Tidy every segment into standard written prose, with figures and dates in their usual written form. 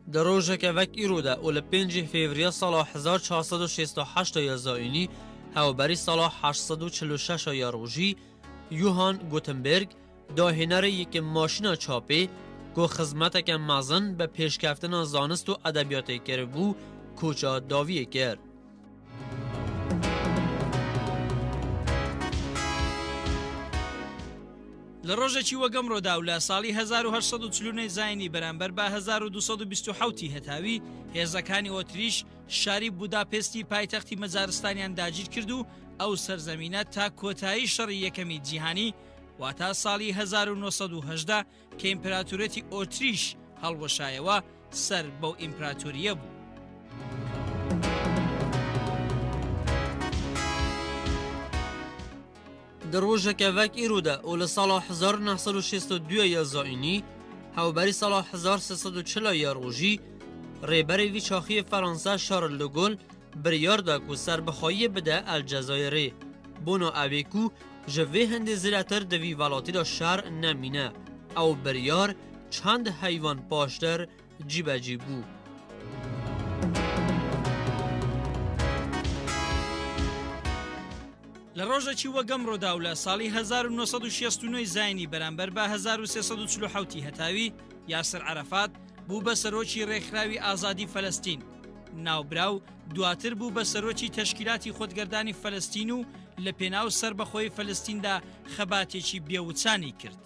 در روزه که وک ایروده اول 5 فوریه سال 1468 یا زاینی هاوبری سال 846 یا روژی یوهان گوتنبرگ داهنر یک ماشین چاپی گو خدمت که مزن به پیشکفتن زانست و ادبیات کربو کوچا داویه کرد. لروجێکی وەگەم ڕۆدا و لە ساڵی 1840 زاینی بەرامبەر بە 1227 هەتاوی هێزەکانی ئۆتریش شاری بوداپێستی پایتەختی مەجارستانیان داگیر کرد و ئەو سەرزەمینە تا کۆتایی شەڕی یەکەمی جیهانی واتا ساڵی 1918 کە ئیمپراتۆرەتی ئۆتریش هەڵوەشایەوە سەر بەو ئیمپراتۆریە بوو. در روزه که وک ایروده اول سال 1962 یا زاینی هاوبری سال 1340 یا روژی ریبر ویچاخی فرانسه شارل دوگل بریار دا کو سربخواهی بده الجزایری بونو اویکو جوه هنده زیرتر دوی ولاتی دا شهر نمینه او بریار چند حیوان پاشتر جیبه جیبو. لە ڕۆژێکی وەگەم ڕۆدا و لە ساڵی 1969 زاینی بەرامبەر بە 1340 هەتاوی یاسر عەرەفات بوو بە سەرۆکی ڕێکخراوی ئازادی فەلەستین. ناوبراو دواتر بوو بە سەرۆکی تەشکیلاتی خۆتگەردانی فەلەستین و لە پێناو سەربەخۆی فەلەستیندا خەباتێکی بێوچانی کرد.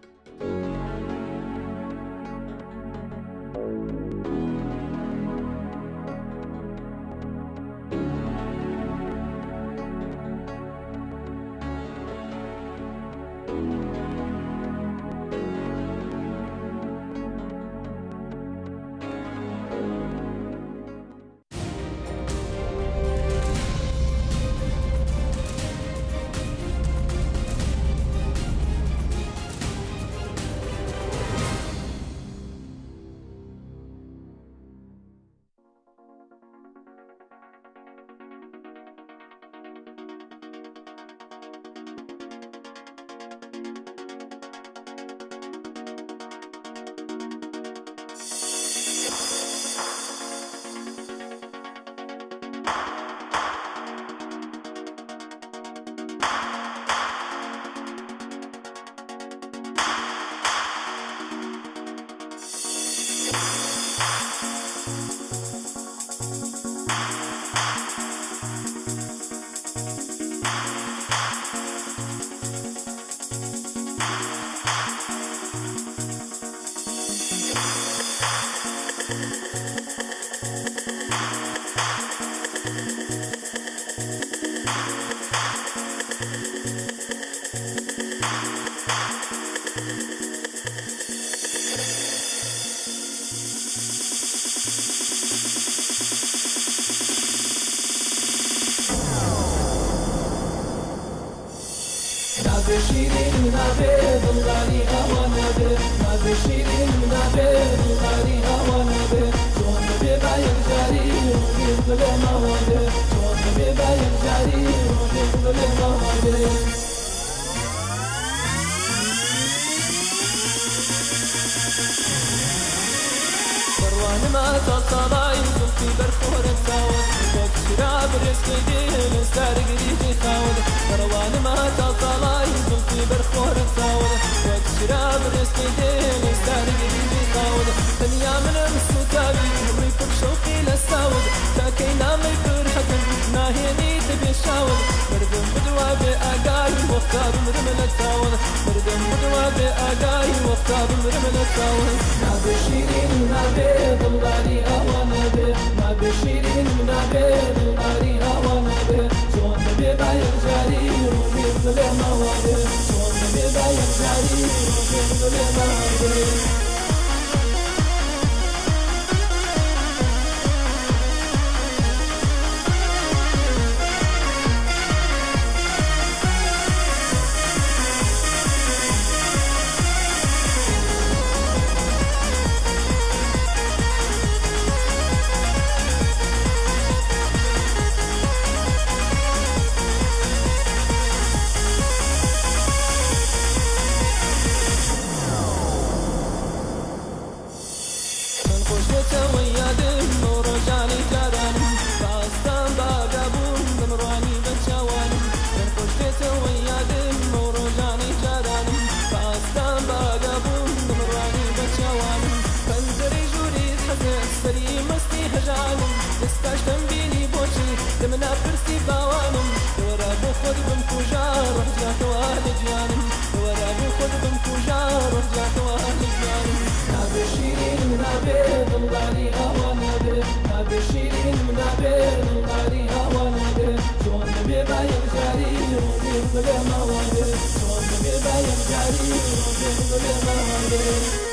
بشيرين نابد الغالي هوا نابد ما بشيرين نابد الغالي هوا نابد شون بيبا يرجاري وبيفضل مواد شون بيبا يرجاري وبيفضل مواد بروان ما تصلاي زلتي برفور التاون وقت شراب رزق دين استار قريجي خاون بروان ما تصلاي زلتي برفور التاون وقت شراب رزق دين استار قريجي خاون دنيا من المسوتابي ويكم شوقي للساود تاكينا من فرحة ناهيني تبي الشاون مردم بدوا بأقاي واختار مرمل التاون مردم بدوا بأقاي واختار مرمل التاون ما بشيرين ما بيض الغالي هوا نبي ما بشيرين ما بيض الغالي هوا نبي شون نبي باير جاري وبيفضل موادي شون نبي باير جاري وبيفضل موادي بمكوجار رجعتوا لجيانم ولا بخد بمكوجار رجعتوا لجيانم نابي شيرين نابي ضلالي هوا نابي نابي شيرين نابي ضلالي هوا نابي شون نبي بايم جاري روبي بلا موادي شون نبي بايم جاري روبي بلا موادي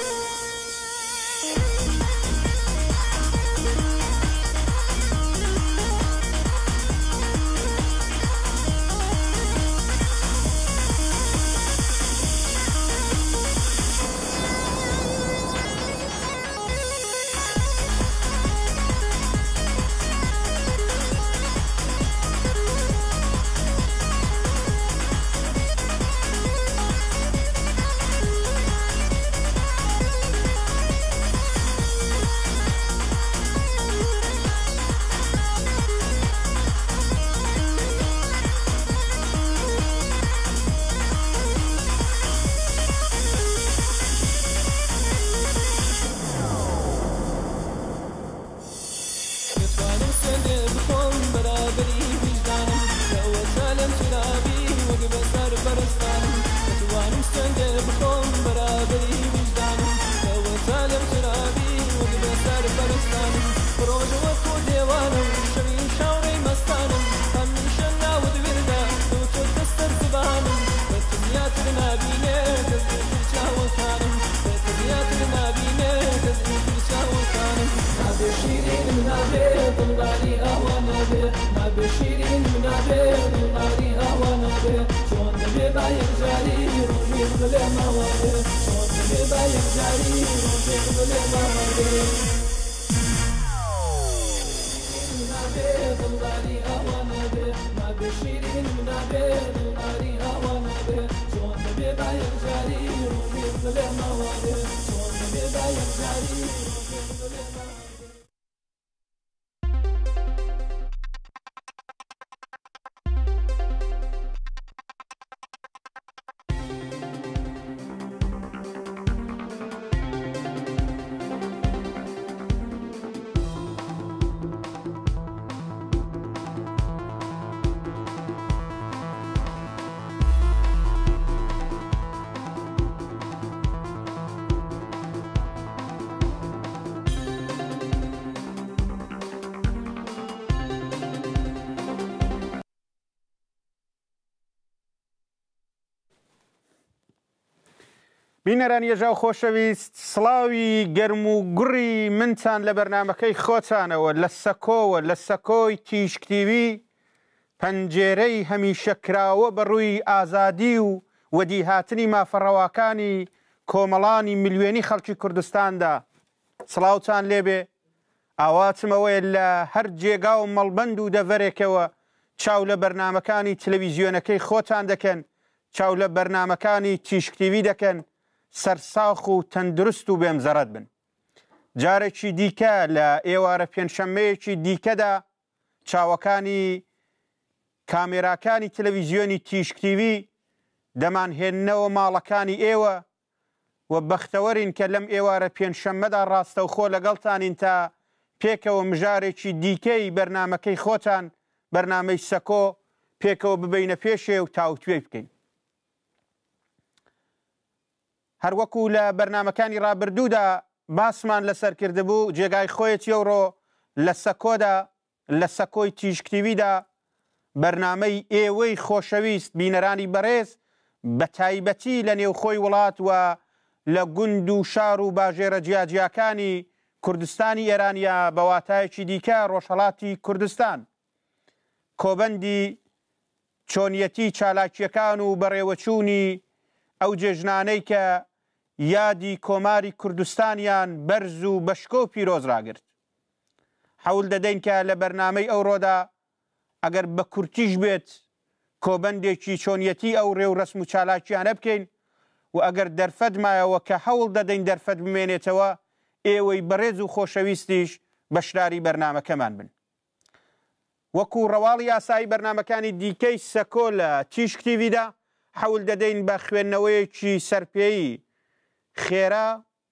بینەران ێژاو خۆشەویست سڵاوی گەرم و گوڕی منتان لە بەرنامەکەی خۆتانەوە لە سەکۆوە لە سەکۆی تیشکتیوی پەنجێرەی هەمیشەکراوە بەڕووی ئازادی و وەدیهاتنی مافەڕەواکانی کۆمەڵانی ملیۆنی خەڵکی کوردستاندا سڵاوتان لێبێ ئاواتمەوەیە لە هەر جێگا و مەڵبەند و دەڤەرێکەوە چاو لە بەرنامەکانی تەلەڤیزیۆنەکەی خۆتان دەکەن چاو لە بەرنامەکانی تیشکتیوی دەکەن سەرساخ و تەندروست و بێمزەڕەت بن جارێکی دیکە لە ئێوارە پێنجشەممەیەکی دیکەدا چاوەکانی کامێراکانی تەلەڤیزیۆنی تیشکتیوی دەمانهێننەوە ماڵەکانی ئێوە و بەختەوەرین کە لەم ئێوارە پێنجشەممەدا ڕاستەوخۆ لەگەڵتانین تا پێکەوە مژارێکی دیکەی بەرنامەکەی خۆتان بەرنامەی سەکۆ پێکەوە ببینە پێشێ و تاوتوێ بکەین هەروەکو لە بەرنامەکانی ڕابردوودا باسمان لەسەر کردبوو جێگای خۆیەتی ئەوڕۆ لە سەکۆدا لە سەکۆی تیشکتیویدا بەرنامەی ئێوەی خۆشەویست بینەرانی بەڕێز بە تایبەتی لە نێوخۆی وڵات و لە گوند و شار و باژێرە جیاجیاکانی کوردستانی ئێرانیا بەواتایەکی دیکە ڕۆژهەڵاتی کوردستان کۆبەندی چۆنیەتی چالاکیەکان و بەڕێوەچوونی ئەو جێژنانەی کە یادی کۆماری کوردستانیان بەرز و بەشکۆ و پیرۆز ڕاگرت حەول دەدەین کە لە بەرنامەی ئەوڕۆدا ئەگەر بە کورتیش بێت کۆبەندێکی چۆنیەتی ئەو ڕێو ڕسم و چالاکیانە بکەین و ئەگەر دەرفەت مایەوە کە هەوڵ دەدەین دەرفەت بمێنێتەوە ئێوەی بەڕێز و خۆشەویستیش بەشداری بەرنامەکەمان بن وەکو ڕەواڵی یاسایی بەرنامەکانی دیکەی سەکۆ لە تیشکتیویدا حەول دەدەین بە خوێندنەوەیەکی سەرپێیی خێرا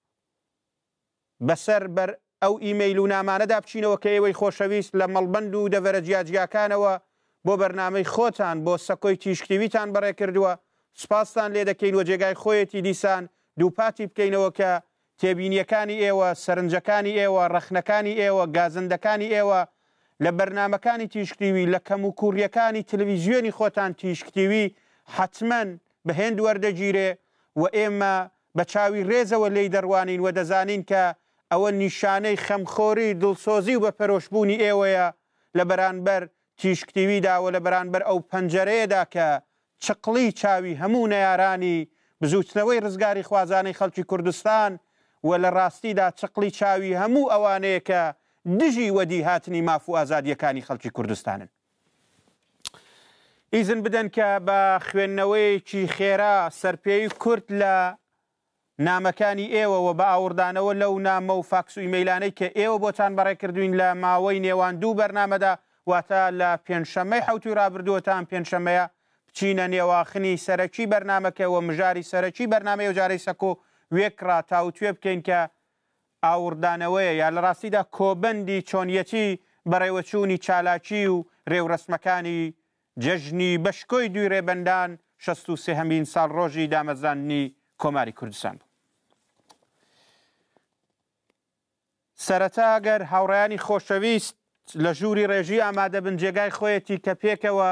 بەسەر بەر ئەو ئیمەیل و نامانەدا بچینەوە کە ئێوەی خۆشەویست لە مەڵبەند و دەڤەرە جیاجیاکانەوە بۆ بەرنامەی خۆتان بۆ سەکۆی تیشکتیویتان بەڕێ کردووە سپاستان لێ دەکەین و جێگای خۆیەتی دیسان دووپاتی بکەینەوە کە تێبینیەکانی ئێوە سەرنجەکانی ئێوە ڕەخنەکانی ئێوە گازندەکانی ئێوە لە بەرنمەکانی تیشکتیوی لە کەم و کوڕیەکانی تەلەڤیزیۆنی خۆتان تیشکتیوی حتمەن بەهێند وەردەگیرێ و ئێمە بە چاوی ڕێزەوە لێی دەڕوانین و دەزانین کە ئەوە نیشانەی خەمخۆری دڵسۆزی و بە پەرۆشبوونی ئێوەیە لە بەرانبەر تیشکتیویدا و لە بەرانبەر ئەو پەنجەرەیەدا کە چقڵی چاوی هەموو نەیارانی بزوتنەوەی ڕزگاری خوازانەی خەڵکی کوردستان و لە ڕاستیدا چقڵی چاوی هەموو ئەوانەیە کە دژی وەدی هاتنی ماف و ئازادیەکانی خەڵکی کوردستانن. ئیزن بدەن کە بە خوێندنەوەیەکی خێرا سەرپێی کورد لە نامەکانی ئێوە و بە ئاوردانەوە لەو نامە و فاکس و ئیمەیلانەی کە ئێوە بۆتان بەڕێکردوین لە ماوەی نێوان دوو بەرنامەدا واتە لە پێنجشەممەی حوتی ڕابردووەتان پێنجشەممەیە بچینە نێواخنی سەرەکی بەرنمەکەەوە مژاری سەرەکی بەرنامەی و جارەی سەکۆ وێکرا تاوتوێ بکەین کە ئاوردانەوەیە یا لە ڕاستیدا کۆبەندی چۆنیەتی بەڕێوەچوونی چالاکی و ڕێوڕسمەکانی جەژنی بەشکۆی دوی ڕێبەندان 63هەمین ساڵ ڕۆژی دامەزراندنی کۆماری کوردستان بوو. سەرەتا ئەگەر هاوڕێیانی خۆشەویست لە ژووری ڕێژی ئامادە بن جێگای خۆیەتی کە پێکەوە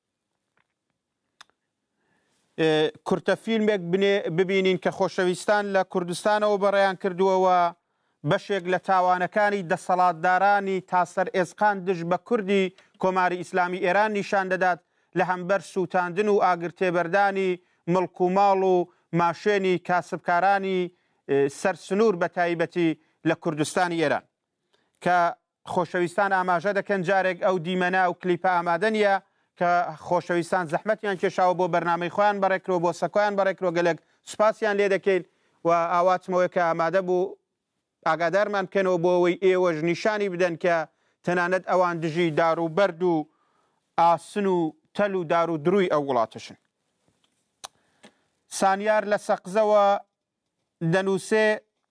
کورتەفیلمێک ببینین کە خۆشەویستان لە کوردستانەوە بەڕێیان کردووەوە بەشێک لە تاوانەکانی دەسەڵاتدارانی تاسەر ئێزقان دژ بە کوردی کۆماری ئیسلامی ئێران نیشان دەدات لە هەمبەر سووتاندن و ئاگرتێبەردانی مڵک و ماڵ و ماشێنی کاسبکارانی سەرسنوور بە تایبەتی لە کوردستانی ئێران کە خۆشەویستان ئاماژە دەکەن جارێک ئەو دیمەنا و کلیپە ئامادە نیە کە خۆشەویستان زەحمەتیان کێشاوە بۆ بەرنامەی خۆیان بەڕێکرەوە بۆ سەکۆیان بەڕێکرەوە گەلێک سوپاسیان لێ دەکەین و ئاواتمەوەی کە ئامادە بوو ئاگادارمان بکەنەوە بۆ ئەوەی ئێوەش نیشانی بدەن کە تەنانەت ئەوان دژی دار و بەرد و ئاسن و تەل و دار و دروی ئەو وڵاتەشن. سانیار لە سەقزەوە دەنووسێ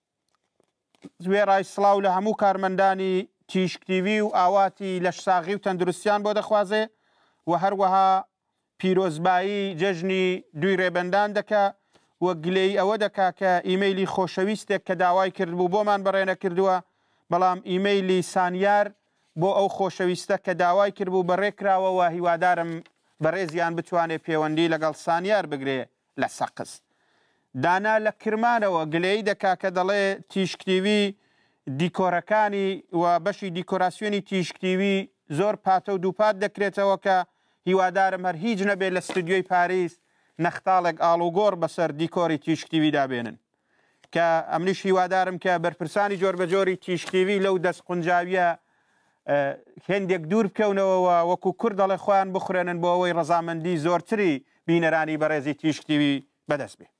وێڕای سڵاو لە هەموو کارمەندانی تیشکتیوی و ئاواتی لەش ساغی و تەندروستیان بۆ دەخوازێ و هەروەها پیرۆزبایی جەژنی دوی ڕێبەندان دەکا و گلەی ئەوە دەکا کە ئیمەیلی خۆشەویستێک کە داوای کردبوو بۆمان بەڕێنە کردووە بەڵام ئیمەیلی سانیار بۆ ئەو خۆشەویستە کە داوای کردبوو بەڕێکراوەوە هیوادارم بەڕێزیان بتوانێت پەیوەندی لەگەڵ سانیار بگرێ لە سەقز. دانا لە کرمانەوە گلەی دەکا کە دەڵێ تیشکتیوی دیکۆرەکانی و بەشی دیکۆراسیۆنی تیشکتیوی زۆر پاتە و دووپات دەکرێتەوە کە هیوادارم هەر هیچ نەبێت لە ستودیۆی پاریس نەختاڵێک ئاڵوگۆڕ بەسەر دیکۆری تیشکتیوی دابێنن کە ئەمنیش هیوادارم کە بەرپرسانی جۆر بە جۆری تیشکتیوی لەو دەست قونجاویە هێندێک دوور بکەونەوە وەکو کورد دەڵێ خۆیان بخورێنن بۆ ئەوەی ڕەزامەندی زۆرتری بینەرانی بەڕێزی تیشکتیوی بەدەست بێ.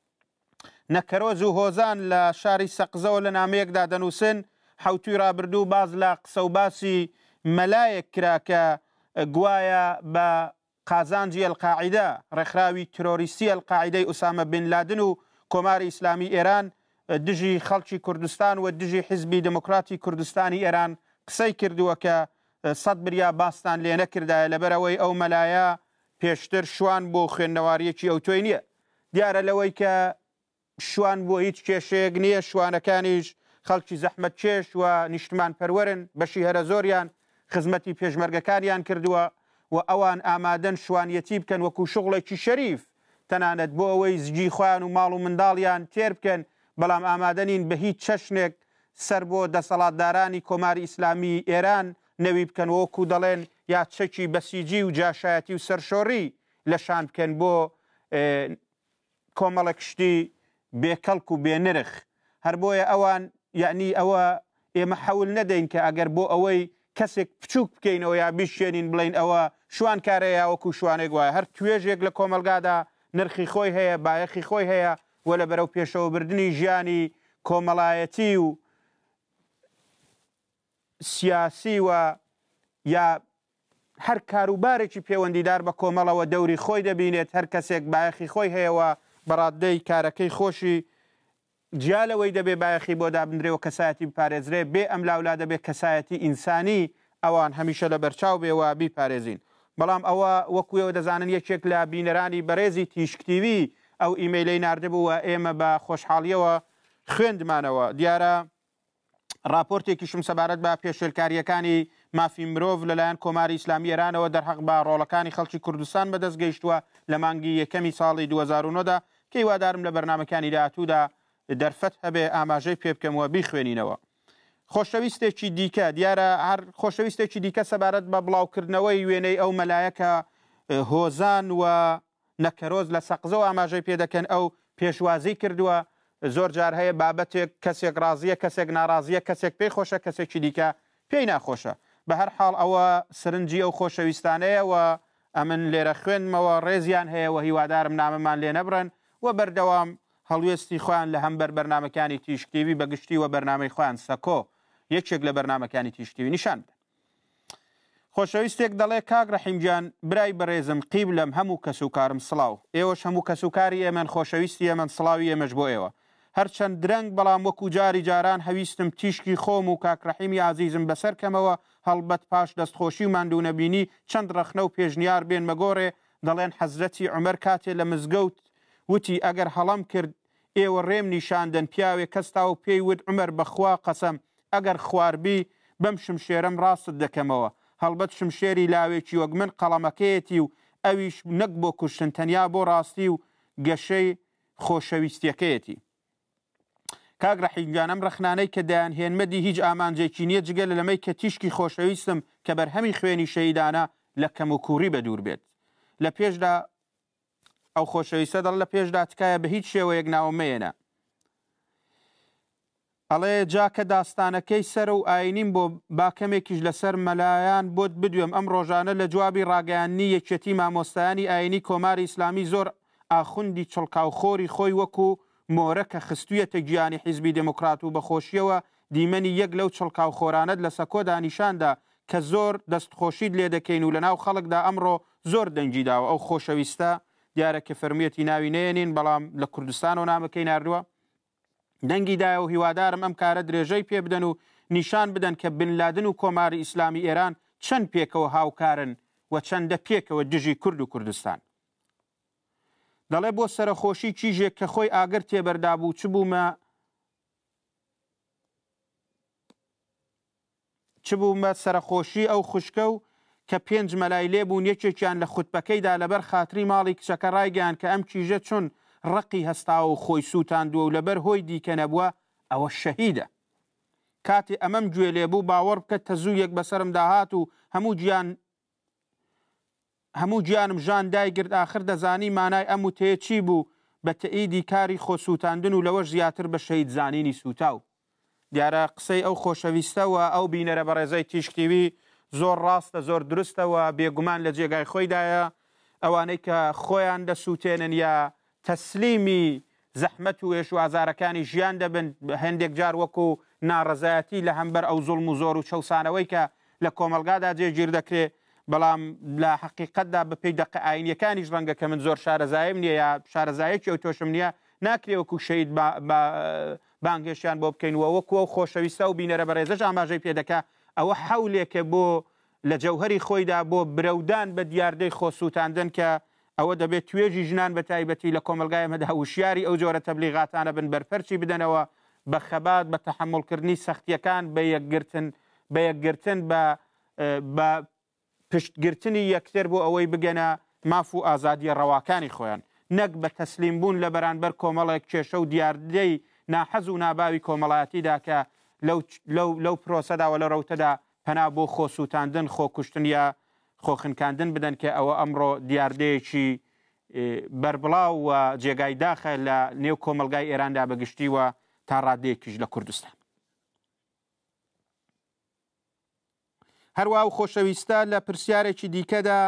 نەکەرۆز و هۆزان لە شاری سەقزەوە لە نامەیەکدا دەنووسن حوتوی ڕابردوو باز لە قسە و باسی مەلایەک کرا کە گوایە بە قازانجی ئەلقاعیدە ڕێکخراوی ترۆریستی ئەلقاعیدەی ئوسامە بن لادن و کۆماری ئیسلامی ئێران دژی خەڵکی کوردستان و دژی حیزبی دموکراتی کوردستانی ئێران قسەی کردووە کە 100 بریا باستان لێ نەکردایە لەبەرەوەی ئەو مەلایە پێشتر شوان بۆ خوێندنەواریەکی ئەو توی نییە. دیارە لەوەی کە شوان بۆ هیچ کێشەیەک نییە شوانەکانیش خەڵکی زەحمەت کێش و نیشتمان پەروەرن بەشی هەرە زۆریان خزمەتی پێشمەرگەکانیان کردووە و ئەوان ئامادەن شوانیەتی بکەن وەکو شغڵێکی شەریف تەنانەت بۆ ئەوەی زگی خۆیان و ماڵ و منداڵیان تێر بکەن بەڵام ئامادەنین بە هیچ چەشنێک سەر بۆ دەسەڵاتدارانی کۆماری ئیسلامی ئێران نەوی بکەن وەکو دەڵێن یا چەکی بەسیجی و جاشایەتی و سەرشۆڕی لەشان بکەن بۆ کۆمەڵێک شتی بێکەڵک و بێنرخ. هەر بۆیە ئەوان یعنی ئەوە ئێمە حەول نەدەین کە ئەگەر بۆ ئەوەی کەسێک بچووک بکەینەوە یا بیشێنین بڵین ئەوە شوان کارەیە وەکو شوانێک وایە هەر توێژێک لە کۆمەلگادا نرخی خۆی هەیە بایەخی خۆی هەیە و لە بەرەو پێشەوەبردننی ژیانی کۆمەڵایەتی و سیاسی و یا هەر کاروبارێکی پەیوەندیدار بە کۆمەڵەوە دەوری خۆی دەبینێت هەر کەسێک بایەخی خۆی هەیەەوە بەڕاددەی کارەکەی خۆشی جیالەوەی دەبێ بایەخی بۆ دابدرێەوە کەسایەتی بپارێزرێ بێ ئەم لاولا دەبێت کەسایەتی ئینسانی ئەوان هەمیشە لە بەرچاو بێەوە بیپارێزین. بەڵام ئەوە وەکوێەوە دەزانن یەکێک لە بینەرانی بەڕێزی تیشکتیوی ئەو ئیمەیلەی ناردبوو و ئێمە بە خۆشحاڵیەوە خوێندمانەوە. دیارە راپۆرتێکیشم سەبارەت بە پێشێلکاریەکانی مافی مرۆڤ لەلایەن کۆماری ئیسلامی ئێرانەوە دەرحەق بە ڕۆڵەکانی خەڵکی کوردستان بەدەست گەیشتووە لە مانگی یەکەمی ساڵی 2009دا کە هیوادارم لە بەرنامەکانی داهاتوودا دەرفەت هەبێ ئاماژەی پێ بکەمەوە بیخوێنینەوە. خۆشەویستێکی دیکە دیارە هەر خۆشەویستێکی دیکە سەبارەت بە بڵاوکردنەوەی وێنەی ئەو مەلایەکە هۆزان و نەکەرۆز لە سەقزەوە ئاماژەی پێ دەکەن ئەو پێشوازی کردووە زۆر جار هەیە بابەتێک کەسێک ڕازیە کەسێک ناڕازیە کەسێک پێی خۆشە کەسێکی دیکە پێی ناخۆشە. بە هەر حاڵ ئەوە سرنجی ئەو خۆشەویستانەیە و ئەمن لێرە خوێنمەوە ڕێزیان هەیە و هیوادارم نامەمان لێ نەبرن و بەردەوام هەڵوێستی خۆیان لە هەمبەر بەرنامەکانی تیشکتیوی بەگشتی و بەرنامەی خۆیان سەکۆ یەکێک لە بەرنامەکانی تیشکتیوی نیشان بدەن. خۆشەویستێک دەڵێ کاک ڕەحیمجان برای بەڕێزم قیبلەم هەموو کەس و کارم سڵاو ئێوەش هەموو کەس و کاری ئێمەن خۆشەویستی ئێمەن سڵاوی ئێمەش بۆ ئێوە هەرچەند درەنگ بەڵام وەکو جاری جاران هەویستم تیشکی خۆم و کاک ڕەحیمی عزیزم بەسەر کەمەوە هەڵبەت پاش دەستخۆشی و ماندوونەبینی چەند ڕەخنە و پێشنیار بێن مەگۆڕێ دەڵێن حەزرەتی عومەر کاتێ لە مزگەوت وتی ئەگەر هەڵام کرد ئێوە ڕێم نیشاندن پیاوێ کەستا و پێی ود عومەر بەخوا قەسەم ئەگەر خواربی بەم شمشێرەم ڕاست دەکەمەوە هەڵبەت شمشێری لاوێکی وەک من قەڵەمەکەیەتی و ئەویش نەک بۆ کوشتن تەنیا بۆ ڕاستی و گەشەی خۆشەویستیەکەیەتی. کاک ڕەحیمجانم ڕەخنانەی کە دەیانهێنمەدی هیچ ئامانجێکی نییە جگە لە لەمەی کە تیشکی خۆشەویستم کە بەرهەمی خوێنی شەیدانە لە کەموکوڕی بەدوور بێت. لە پێشدا ئەو خۆشەویستە دەڵ لە پێشدا تکایە بە هیچ شێوەیەک ناومەیەنە ئەڵێ جاکە داستانەکەی سەر و ئاینیم بۆ باکەمێکیش لەسەر مەلایان بۆت بدوێم ئەم ڕۆژانە لە جوابی ڕاگەیاندنی یەکێتی مامۆستایانی ئاینی کۆماری ئیسلامی زۆر ئاخوندی چڵکاوخۆری خۆی وەکو مۆرە کە خستوویەتە گیانی حیزبی دموکرات و بەخۆشیەوە دیمەنی یەک لەو چڵکاوخۆرانت لە سەکۆدا نیشاندا کە زۆر دەستخۆشید لێ دەکەین و لەناو خەڵکدا ئەمڕۆ زۆر دەنگیداوە ئەو خۆشەویستە دیارە کە فەرمیەتی ناوی نێنین بەڵام لە کوردستان و نامەکەی ناردووە دەنگیدایە و هیوادارم ئەم کارە درێژەی پێ بدەن و نیشان بدەن کە بنلادن و کۆماری ئیسلامی ئێران چەند پێکەوە هاوکارن و چەندە پێکەوە دژی کورد و کوردستان. دەڵێ بۆ سەرخۆشی چیژێک کە خۆی ئاگر تێبەردا بوو چ بوومە سەرخۆشی ئەو خوشکە و کە 5 مەلای لێ بوون یەکێکیان لە خوتبەکەیدا لەبەر خاتری ماڵی کچەکە ڕایگەیان کە ئەم چیژە چون ڕقی هەستاوە و خۆی سووتاندووە و لەبەر هۆی دیکە نەبووە ئەوە شەهیدە. کاتێ ئەمەم گوێ لێبوو باوەڕ بکە تەزوویەک بەسرم داهات و هەموو گیانم ژان دایگرت ئاخر دەزانی مانای ئەم وتەیە چی بوو بە تەئیدی کاری خۆ سووتاندن و لەوەش زیاتر بە شەهید زانینی سوتاو. دیارە قسەی ئەو خۆشەویستەوە ئەو بینەرە بەڕێزەی تیشکتیوی زۆر ڕاستە زۆر درستەوە بێگومان لە جێگای خۆیدایە ئەوانەی کە خۆیان دەسووتێنن یا تەسلیمی زەحمەت و ێش و ئازارەکانی ژیان دەبن هەندێک جار وەکو ناڕەزایەتی لە هەمبەر ئەو زوڵم و زۆر و چەسانەوەی کە لە کۆمەلگادا جێگیر دەکرێت بەڵام لە حقیقەتدا بەپێی دەقە ئاینیەکانیش ڕەنگە کە من زۆر شارەزایم نییە یا شارەزایەکی ئەو تۆشم نییە ناکرێ وەکو شەید بانگێشیان بۆ بکەینەوە وەکو ئەو خۆشەویستە و بینەرە بەڕێزەش ئاماژەی پێ دەکا ئەوە حەولێکە بۆ لە جەوهەری خۆیدا بۆ برەودان بە دیاردەی خۆسووتاندن کە ئەوە دەبێت توێژی ژنان بە تایبەتی لە کۆمەلگای مەدا وشیاری ئەو جۆرە تەبلیغاتانە بن بەرپەرچی بدەنەوە بە خەبات بە تەحملکردنی سەختیەکان بە یەکگرتن بە پشتگرتنی یەکتر بۆ ئەوەی بگەنە ماف و ئازادیە ڕەواکانی خۆیان نەک بە تەسلیم بوون لە بەرانبەر کۆمەڵێک کێشە و دیاردەی ناحەز و ناباوی کۆمەڵایەتیدا کە لەو پرۆسەدا و لە ڕەوتەدا پەنا بۆ خۆسووتاندن خۆکوشتن یا خۆخنکاندن بدەن کە ئەوە ئەمڕۆ دیاردەیەکی بەربڵاو و جێگای داخە لە نێو کۆمەلگای ئێراندا بەگشتی و تا ڕادەیەکیش لە کوردستان. هەروە و خۆشەویستە لە پرسیارێکی دیکەدا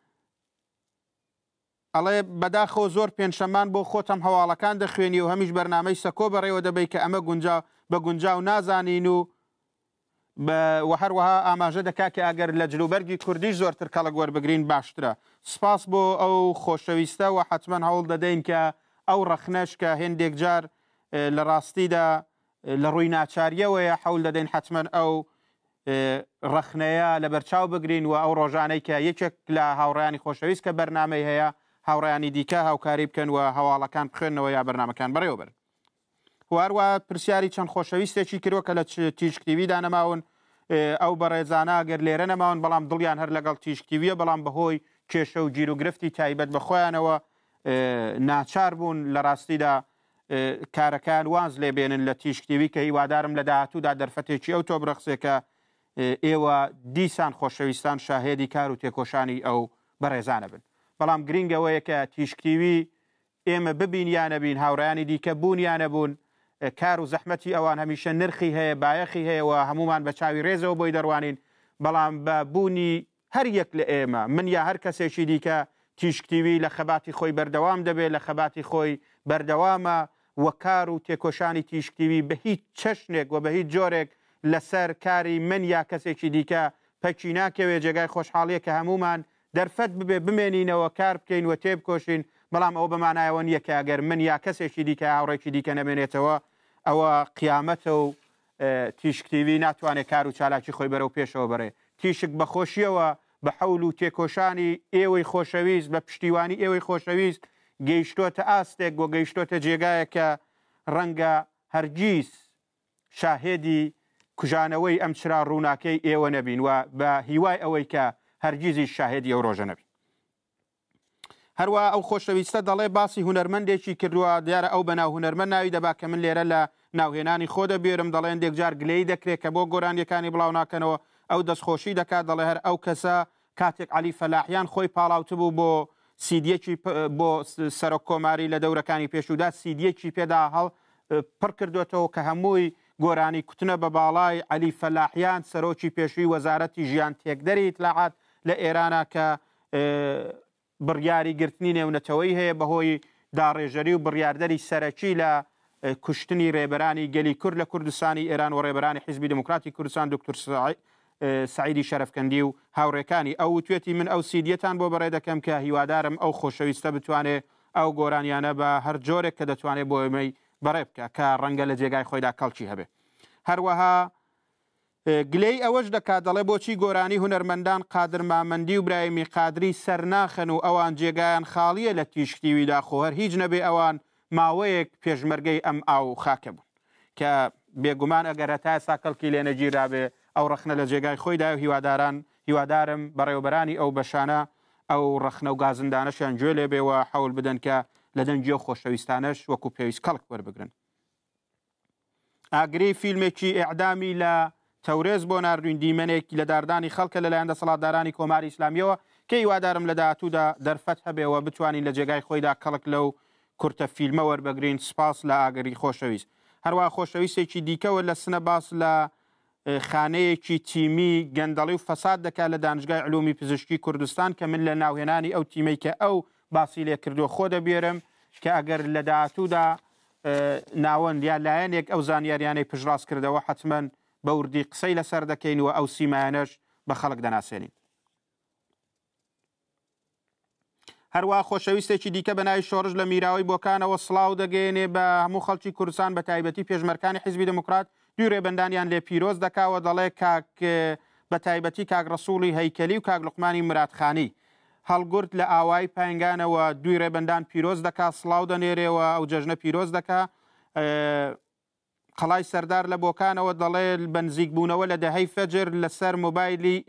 ئەڵێ بەداخەوە زۆر پێنجشەمان بۆ خۆتەم هەواڵەکان دەخوێنی و هەمیش بەرنامەی سەکۆ بەڕێوە دەبێت کە ئەمە بە گونجاو نازانین و هەروەها ئاماژە دەکا کە ئەگەر لە جلوبەرگی کوردیش زۆرتر کەڵک وەربگرین باشترە. سپاس بۆ ئەو خۆشەویستە و حتمما هەوڵ دەدەین کە ئەو ڕەخنەش کە هێندێک جار لە ڕاستیدا لە ڕووی ناچاریەوەیە حەول دەدەین حتمما ئەو ڕەخنەیە لە بەرچاو بگرین و ئەو ڕۆژانەی کە یەکێک لە هاوڕیانی خۆشەویست کە بەرنامەی هەیە هاوڕیانی دیکە هاوکاری بکەن و هەواڵەکان بخوێنەوە یا بەرنامەکان بەڕێوەبرن. هەروە پرسیاری چەند خۆشەویستێکی کردووە کە لە تیژکتیویدا نەماون ئەو بەڕێزانە گەر لێرە نەماون بەڵام دڵیان هەر لەگەڵ تیژکتیویە بەڵام بەهۆی کێشە و گیر و گرفتی تایبەت بە خۆیانەوە ناچار بوون لە ڕاستیدا کارەکان واز لێبێنن لە تیژکتیوی کە هیوادارم لە داهاتوودا دەرفەتێکی ئەو تۆ بڕەخسێکە ئێوە دیسان خۆشەویستان شاهێدی کار و تێکۆشانی ئەو بەڕێزانە بن. بەڵام گرنگەوەیە کە تیژکتیوی ئێمە ببین یانەبین هاوڕیانی دیکە بوون یانەبوون کار و زەحمەتی ئەوان هەمیشە نرخی هەیە بایەخی هەیەەوە هەمومان بە چاوی ڕێزەوە بۆی دەڕوانین بەڵام بە بوونی هەر یەک لە ئێمە من یا هەر کەسێکی دیکە تیژکتیوی لە خەباتی خۆی بەردەوام دەبێت لە خەباتی خۆی بەردەوامە وە کار و تێکۆشانی تیژکتیوی بە هیچ چەشنێک و بە هیچ جۆرێک لەسەر کاری من یا کەسێکی دیکە پەکی ناکەوێت جێگای خۆشحاڵیە کە هەمومان دەرفەت ببێ بمێنینەوە کار بکەین و تێبکۆشین بەڵام ئەو بەمانایەوە نییە کە ئەگەر من یا کەسێکی دیکە هاوڕێکی دیکە نەمێنێتەوە ئەوە قیامەتە و تیژکتیوی ناتوانێت کار و چالاکی خۆی بەرەو پێشەوە بڕێ تیشک بەخۆشیەوە بە حەول و تێکۆشانی ئێوەی خۆشەویست بە پشتیوانی ئێوەی خۆشەویست گەیشتۆتە ئاستێک بۆ گەیشتۆتە جێگایە کە ڕەنگە هەرگیز شاهێدی کوژانەوەی ئەم چرا ڕووناکەی ئێوە نەبین و بە هیوای ئەوەی کە هەرگیزی شاهێدی ئەو ڕۆژە نەبین. هەروە ئەو خۆشەویستە دەڵێ باسی هونەرمەندێکی کردووە دیارە ئەو بەناو هونەرمەند ناوی دەبا کە من لێرە لە ناوهێنانی خۆ دەبێرم دەڵێن دێکجار گلەی دەکرێت کە بۆ گۆرانیەکانی بڵاو ناکەنەوە ئەو دەستخۆشی دەکات دەڵێ هەر ئەو کەسە کاتێک عەلی فەلاحیان خۆی پاڵاوتە بوو بۆ سیدیەکی بۆ سەرۆک کۆماری لە دەورەکانی پێشودا سیدیەکی پێدا هەڵ پڕ کردوێتەوە کە هەمووی گۆرانی کوتنە بە باڵای عەلی فەلاحیان سەرۆکی پێشووی وەزارەتی ژیان تێکدەری ئیتلاعات لە ئێرانە کە بڕیاری گرتنی نێونەتەوەی هەیە بەهۆی داڕێژەری و بڕیاردەری سەرەکی لە کوشتنی ڕێبەرانی گەلی کورد لە کوردستانی ئێران و ڕێبەرانی حیزبی دموکراتی کوردستان دکتۆر سعیدی شەرەفکەندی و هاوڕێکانی ئەو توێتی من ئەو سیدیەتان بۆ بەڕێ دەکەم کە هیوادارم ئەو خۆشەویستە بتوانێت ئەو گۆرانیانە بە هەر جۆرێک کە دەتوانێت بۆ ئێمەی بەڕێ بکە کە ڕەنگە لە جێگای خۆیدا کەڵکی هەبێ. هەروەها گلەی ئەوەش دەکات دەڵێ بۆچی گۆرانی هونەرمەندان قادر مامەندی و براهیمی قادری سەرناخن و ئەوان جێگایان خاڵیە لە تیژکتیویدا خۆ هەر هیچ نەبێ ئەوان ماوەیەک پێشمەرگەی ئەم ئاو خاکە بوون کە بێگومان ئەگەر هەتا ساکەڵکی لێ نەگیرابێ ئەو ڕەخنە لە جێگای خۆیدا و هیوادارم بەڕێوەبەرانی ئەو بەشانە ئەو ڕەخنە و گازندانەشیان گوێ لێبێەوە حەول بدەن کە لە دەنجی و خۆشەویستانەش وەکو پێویست کەڵک وەربگرن. ئاگری فیلمێکی ئیعدامی لە تەورێز بۆ ناردوین دیمەنێکی لە داردانی خەڵکە لەلایەن دەسەڵاتدارانی کۆماری ئیسلامیەوە کە هیوادارم لە داهاتوودا دەرفەت هەبێەوە بتوانین لە جێگای خۆیدا کەڵک لەو کورتە فیلمە وەربگرین. سپاس لە ئاگری خۆشەویست. هەروە خۆشەویستێکی دیکەوە لە سنە باس لە خانەیەکی تیمی گەندەڵی و فەساد دەکات لە دانشگای علومی پزیشکی کوردستان کە من لە ناوهێنانی ئەو تیمەی کە ئەو باسی لێ کردو خۆ دەبێرم کە ئەگەر لە داهاتوودا ناوەند یا لایەنێک ئەو زانیاریانەی پژڕاست کردەوە حتمما بە وردی قسەی لەسەر دەکەینەوە ئەو سیمایانەش بە خەڵک دەناسێنین. هەروە خۆشەویستێکی دیکە بە ناوی شۆڕژ لە میراوی بۆکانەوە سڵاو دەگەێنێ بە هەموو خەڵکی کوردستان بە تایبەتی پێشمەرکانی حیزبی دموکرات دوی ڕێبەندانیان لێ پیرۆز دەکاوە دەڵێ کاک بە تایبەتی کاک ڕەسووڵی هەیکەلی و کاک لوقمانی مرادخانی هەڵگورت لە ئاوای پاینگانەوە دوی ڕێبەندان پیرۆز دەکات سڵاو دەنێرێەوە ئەو جەژنە پیرۆز دەکا. قەڵای سەردار لە بۆکانەوە دەڵێ بەنزیکبوونەوە لە دەهەی فەجر لەسەر مۆبایلی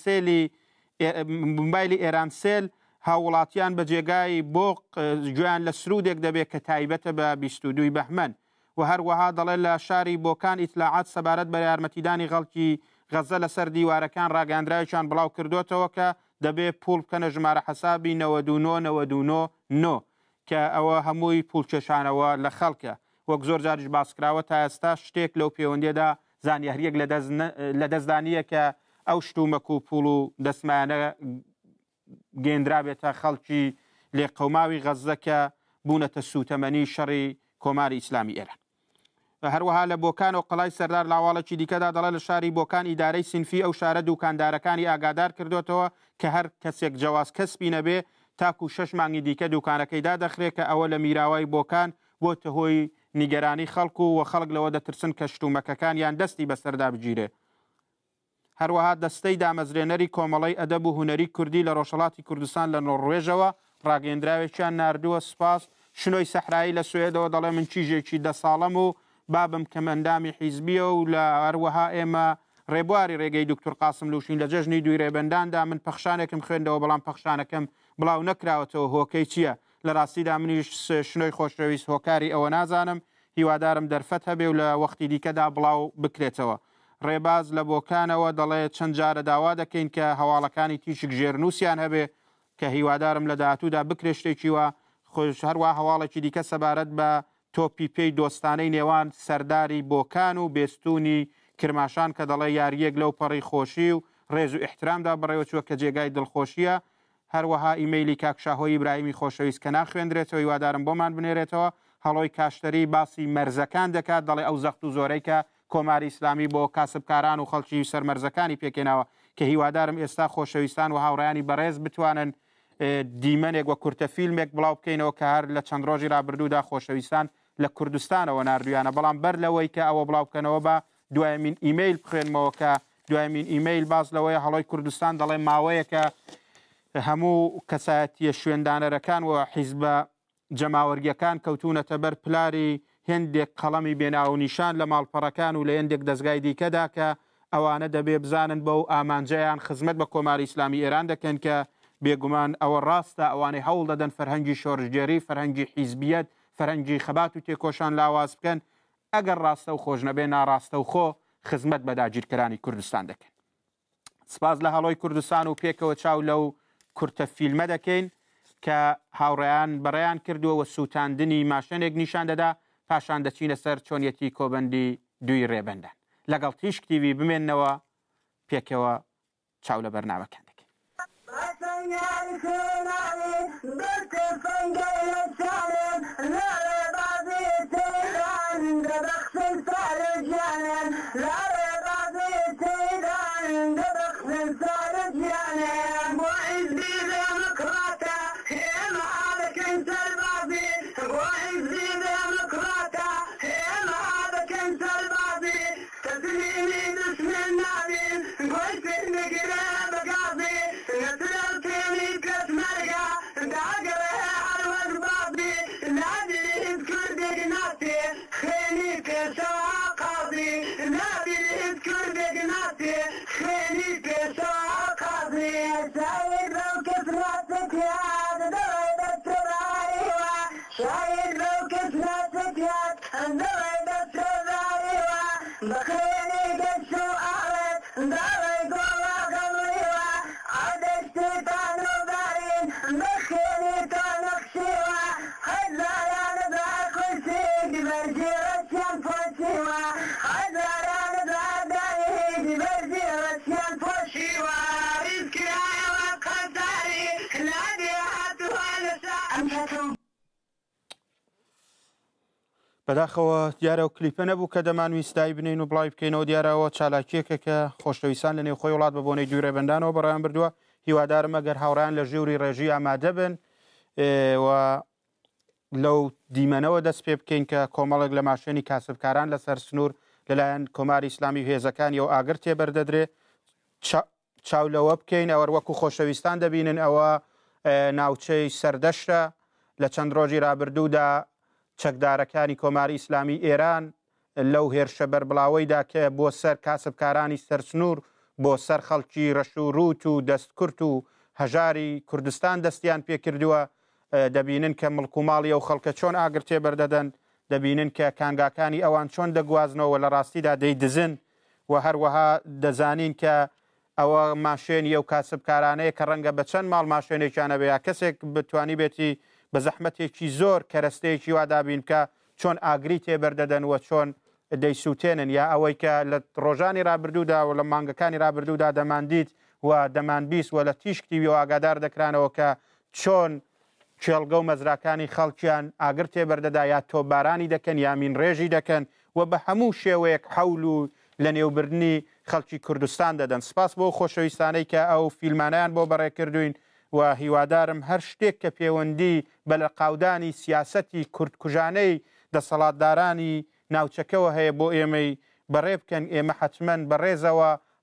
ئێرانسێل هاوڵاتیان بە جێگای بۆق گویان لە سرودێک دەبێت کە تایبەتە بە 22 بەهمەن و هەروەها دەڵێ لە شاری بۆکان ئیتلاعات سەبارەت بە یارمەتیدانی خەڵکی غەزە لەسەر دیوارەکان ڕاگەاندراویان بڵاو کردوتەوە کە دەبێت پوڵ بکەنە ژمارە حەسابی 99 کە ئەوە هەمووی پوڵکێشانەوە لە خەڵکە وەک زۆر جاریش باسکراوە تا ئێستا شتێک لەو پەیوەندیەدا زانیاریەک لە دەستدانیە کە ئەو شتومەک و پوڵ و دەسمانە گەیندرابێتە خەڵکی لێقەوماوی غەزەکە بوونەتە سوتەمەنی شەڕی کۆماری ئیسلامی ئێران. هەروەها لە بۆکان و قەڵای سەردار لاواڵەکی دیکەدا دەڵێ لە شاری بۆکان ئیدارەی سینفی ئەو شارە دوکاندارەکانی ئاگادار کردوێتەوە کە هەر کەسێک جیاواز کەسبی نەبێ تاکو 6 مانگی دیکە دوکانەکەیدا دەخرێت کە ئەوە لە میراوای بۆکان بۆتە هۆی نیگەرانی خەڵکو و خەڵک لەوە دەترسن کە شتومەکەکان یان دەستی بەسەردا بگیرێ. هەروەها دەستەی دامەزرێنەری کۆمەڵی ئەدەب و هونەری کوردی لە ڕۆژهەڵاتی کوردستان لە نۆڕوێژەوە ڕاگەیەندراوێکیان ناردووە. سپاس. شنۆی سەحرایی لە سوێدەوە دەڵێ من چیژێکی 10 ساڵەم و بابم کە مەندامی حیزبیە و لە هەروەها ئێمە ڕێبواری ڕێگەی دکتور قاسم لوشین لە جەژنی دوی ڕێبەنداندا من پەخشانێکم خوێندەوە بەڵام پەخشانەکەم بڵاو نەکراوەتەوە هۆکەی چییە. لە ڕاستیدا منیش شنۆی خۆشەویست هۆکاری ئەوە نازانم، هیوادارم دەرفەت هەبێ و لە وەختی دیکەدا بڵاو بکرێتەوە. ڕێباز لە بۆکانەوە دەڵێ چەند جارە داوا دەکەین کە هەواڵەکانی تیشک ژێرنووسیان هەبێ کە هیوادارم لە داهاتوودا بکرێ شتێکی وە. خۆش هەروە هەواڵێکی دیکە سەبارەت بە تۆپی پێی دۆستانەی نێوان سەرداری بۆکان و بێستونی کرماشان کە دەڵێ یاریەک لەو پەڕی خۆشی و ڕێز و احترامدا بڕێوەچووە کە جێگای دڵخۆشیە. هەروەها ئیمەیلی کاکشاهۆی ئیبراهیمی خۆشەویست کە ناخوێندرێتەوە هیوادارم بۆمان بنێرێتەوە. هەڵۆی کاشتەری باسی مەرزەکان دەکات، دەڵێ ئەو زەخت و زۆرەی کە کۆماری ئیسلامی بۆ کاسبکاران و خەڵکی سەرمەرزەکانی پێکێناوە کە هیوادارم ئێستا خۆشەویستان و هاوڕێیانی بەڕێز بتوانن دیمەنێک وە کورتە فیلمێک بڵاو بکەینەوە کە هەر لە چەند ڕۆژی ڕابردوودا خۆشەویستان لە کوردستانەوە نردویانە. بەڵام بەر لەوەی کە ئەوە بڵاو بکەنەوە بە دوایمین ئیمەیل بخوێنمەوە کە دوایمین ئیمەیل باز لەوەیە هەڵۆی کوردستان دەڵێ ماوەیە کە هەموو کەسایەتیە شوێندانەرەکان و حیزبە جەماوەرگیەکان کەوتونەتە بەر پلاری هێندێک قەڵەمی بێناونیشان لە ماڵپەڕەکان و لە هێندێک دەستگای دیکەدا کە ئەوانە دەبێ بزانن بەو ئامانجەیان خزمەت بە کۆماری ئیسلامی ئێران دەکەن کە بێگومان ئەوە ڕاستە ئەوانەی هەوڵ دەدەن فەرهەنگی شۆڕژگێری، فەرهەنگی حیزبیەت، فەرهەنگی خەبات و تێکۆشان لاواز بکەن. ئەگەر ڕاستە و خۆش نەبێ ناڕاستە و خۆ خزمەت بە داگیرکەرانی کوردستان دەکەن. سپاس لە هەڵۆی کوردستان و پێکەوە چاو لەو کورتە فیلمە دەکەین کە هاوڕێیان بەڕێیان کردووە و سووتاندنی ماشێنێک نیشان دەدا پاشان دەچینە سەر چۆنیەتی کۆبەندی دوی ڕێبەندان. لەگەڵ تیشک تیوی بمێننەوە پێکەوە چاو لە بەرنامەکان دەکەین. بەداخەوە دیارە و کلیپە نەبوو کە دەمانویستایی بنین و بڵای بکەینەوە دیارەوە چالاکیەکە کە خۆشەویستان لە نێو خۆی وڵات بە بۆنەی دوی ڕێبەندانەوە بەڕێیان بردووە. هیوادارم ئەگەر هاوڕیان لە ژێوری ڕێژی ئامادە بن و لەو دیمەنەوە دەست پێ بکەین کە کۆمەڵێک لە ماشێنی کاسبکاران لەسەر سنوور لەلایەن کۆماری ئیسلامی و هێزەکانی و ئاگر تێبەردەدرێ چاو لەوە بکەین ئەوە وەکو خۆشەویستان دەبینن ئەوە ناوچەی سەردەشتە. لە چەند ڕۆژی ڕابردوودا چەکدارەکانی کۆماری ئیسلامی ئێران لەو هێرشە بەربڵاوەیدا کە بۆ سەر کاسبکارانی سەرسنوور بۆ سەر خەڵکی ڕەش و ڕوت و دەستکورت و هەژاری کوردستان دەستیان پێکردووە. دەبینن کە مڵکوماڵی ئەو خەڵکە چۆن ئاگر تێبەردەدەن، دەبینن کە کانگاکانی ئەوان چۆن دەگوازنەوە لە ڕاستیدا دەیدزن و هەروەها دەزانین کە ئەوە ماشێنی ئەو کاسبکارانەیە کە ڕەنگە بە چەند ماڵ ماشێنێکیانە بێ یا کەسێک بتوانی بێتی بە زەحمەتێکی زۆر کەرەستەیەکی وادابین کە چۆن ئاگری تێبەردەدەن و چۆن دەیسووتێنن. یا ئەوەی کە لە ڕۆژانی ڕابردوودا و لە مانگەکانی ڕابردوودا دەماندیت و دەمانبیست و لە تیشکتیوی و ئاگادار دەکرانەوە کە چۆن چێڵگە و مەزراکانی خەڵکیان ئاگر تێبەردەدا یا تۆبارانی دەکەن یا مین ڕێژی دەکەن و بە هەموو شێوەیەک حەول و لە نێوبردنی خەڵکی کوردستان دەدەن. سپاس بۆ خۆشەویستانەی کە ئەو فیلمانیان بۆ بەڕێکردوین و هیوادارم هەر شتێک کە پەیوەندی بە لە قاودانی سیاسەتی کوردکوژانەی دەسەڵاتدارانی ناوچەکەەوە هەیە بۆ ئێمەی بەڕێ بکەن. ئێمە حتمەن بەڕێزەوە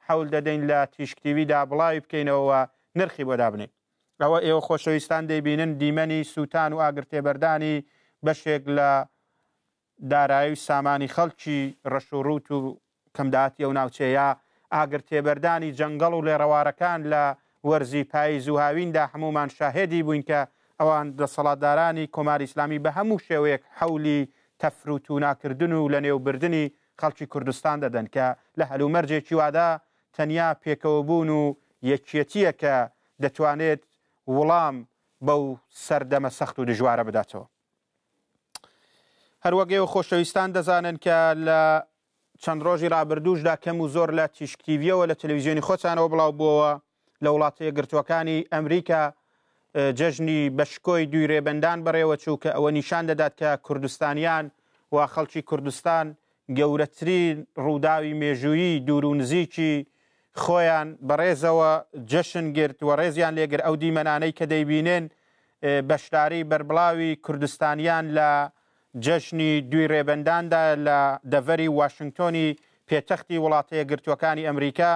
حەول دەدەین لە تیشکتیویدا بڵاوی بکەینەوە نرخی بۆ دابنێ. ئەوە ئێوە خۆشەویستان دەیبینن دیمەنی سووتان و ئاگرتێبەردانی بەشێک لە دارایی و سامانی خەڵکی ڕەش و ڕوت و کەمداتی ئەو ناوچەیە ئاگرتێبەردانی جەنگەڵ و لێڕەوارەکان لە وەرزی پاییز و هاویندا هەمومان شاهێدی بووین کە ئەوان دەسەڵاتدارانی کۆماری ئیسلامی بە هەموو شێوەیەک حەولی تەفروت و ناکردن و لە نێوبردننی خەڵکی کوردستان دەدەن کە لە هەلومەرجێکی وادا تەنیا پێکەوەبوون و یەکێتیە کە دەتوانێت وەڵام بەو سەردەمە سەخت و دژوارە بداتەوە. هەروەگەیەوە خۆشەویستان دەزانن کە لە چەند ڕۆژی ڕابردووشدا کەم و زۆر لە تیشکتیڤیەوە لە تەلەڤیزیۆنی خۆچانەوە بڵاو بووەوە لە وڵاتە یەکگرتووەکانی ئەمریکا جەژنی بەشکۆی دوی ڕێبەندان بەڕێوە چوو کە ئەوە نیشان دەدات کە کوردستانیان و خەڵکی کوردستان گەورەترین ڕووداوی مێژوویی دوور و نزیکی خۆیان بەڕێزەوە جەشن گرت و ڕێزیان لێگر ئەو دیمەنانەی کە دەیبینێن بەشداری بەربڵاوی کوردستانیان لە جەشنی دوی ڕێبەنداندا لە دەڤەری واشنگتۆنی پێتەختی وڵاتە یەکگرتووەکانی ئەمریکا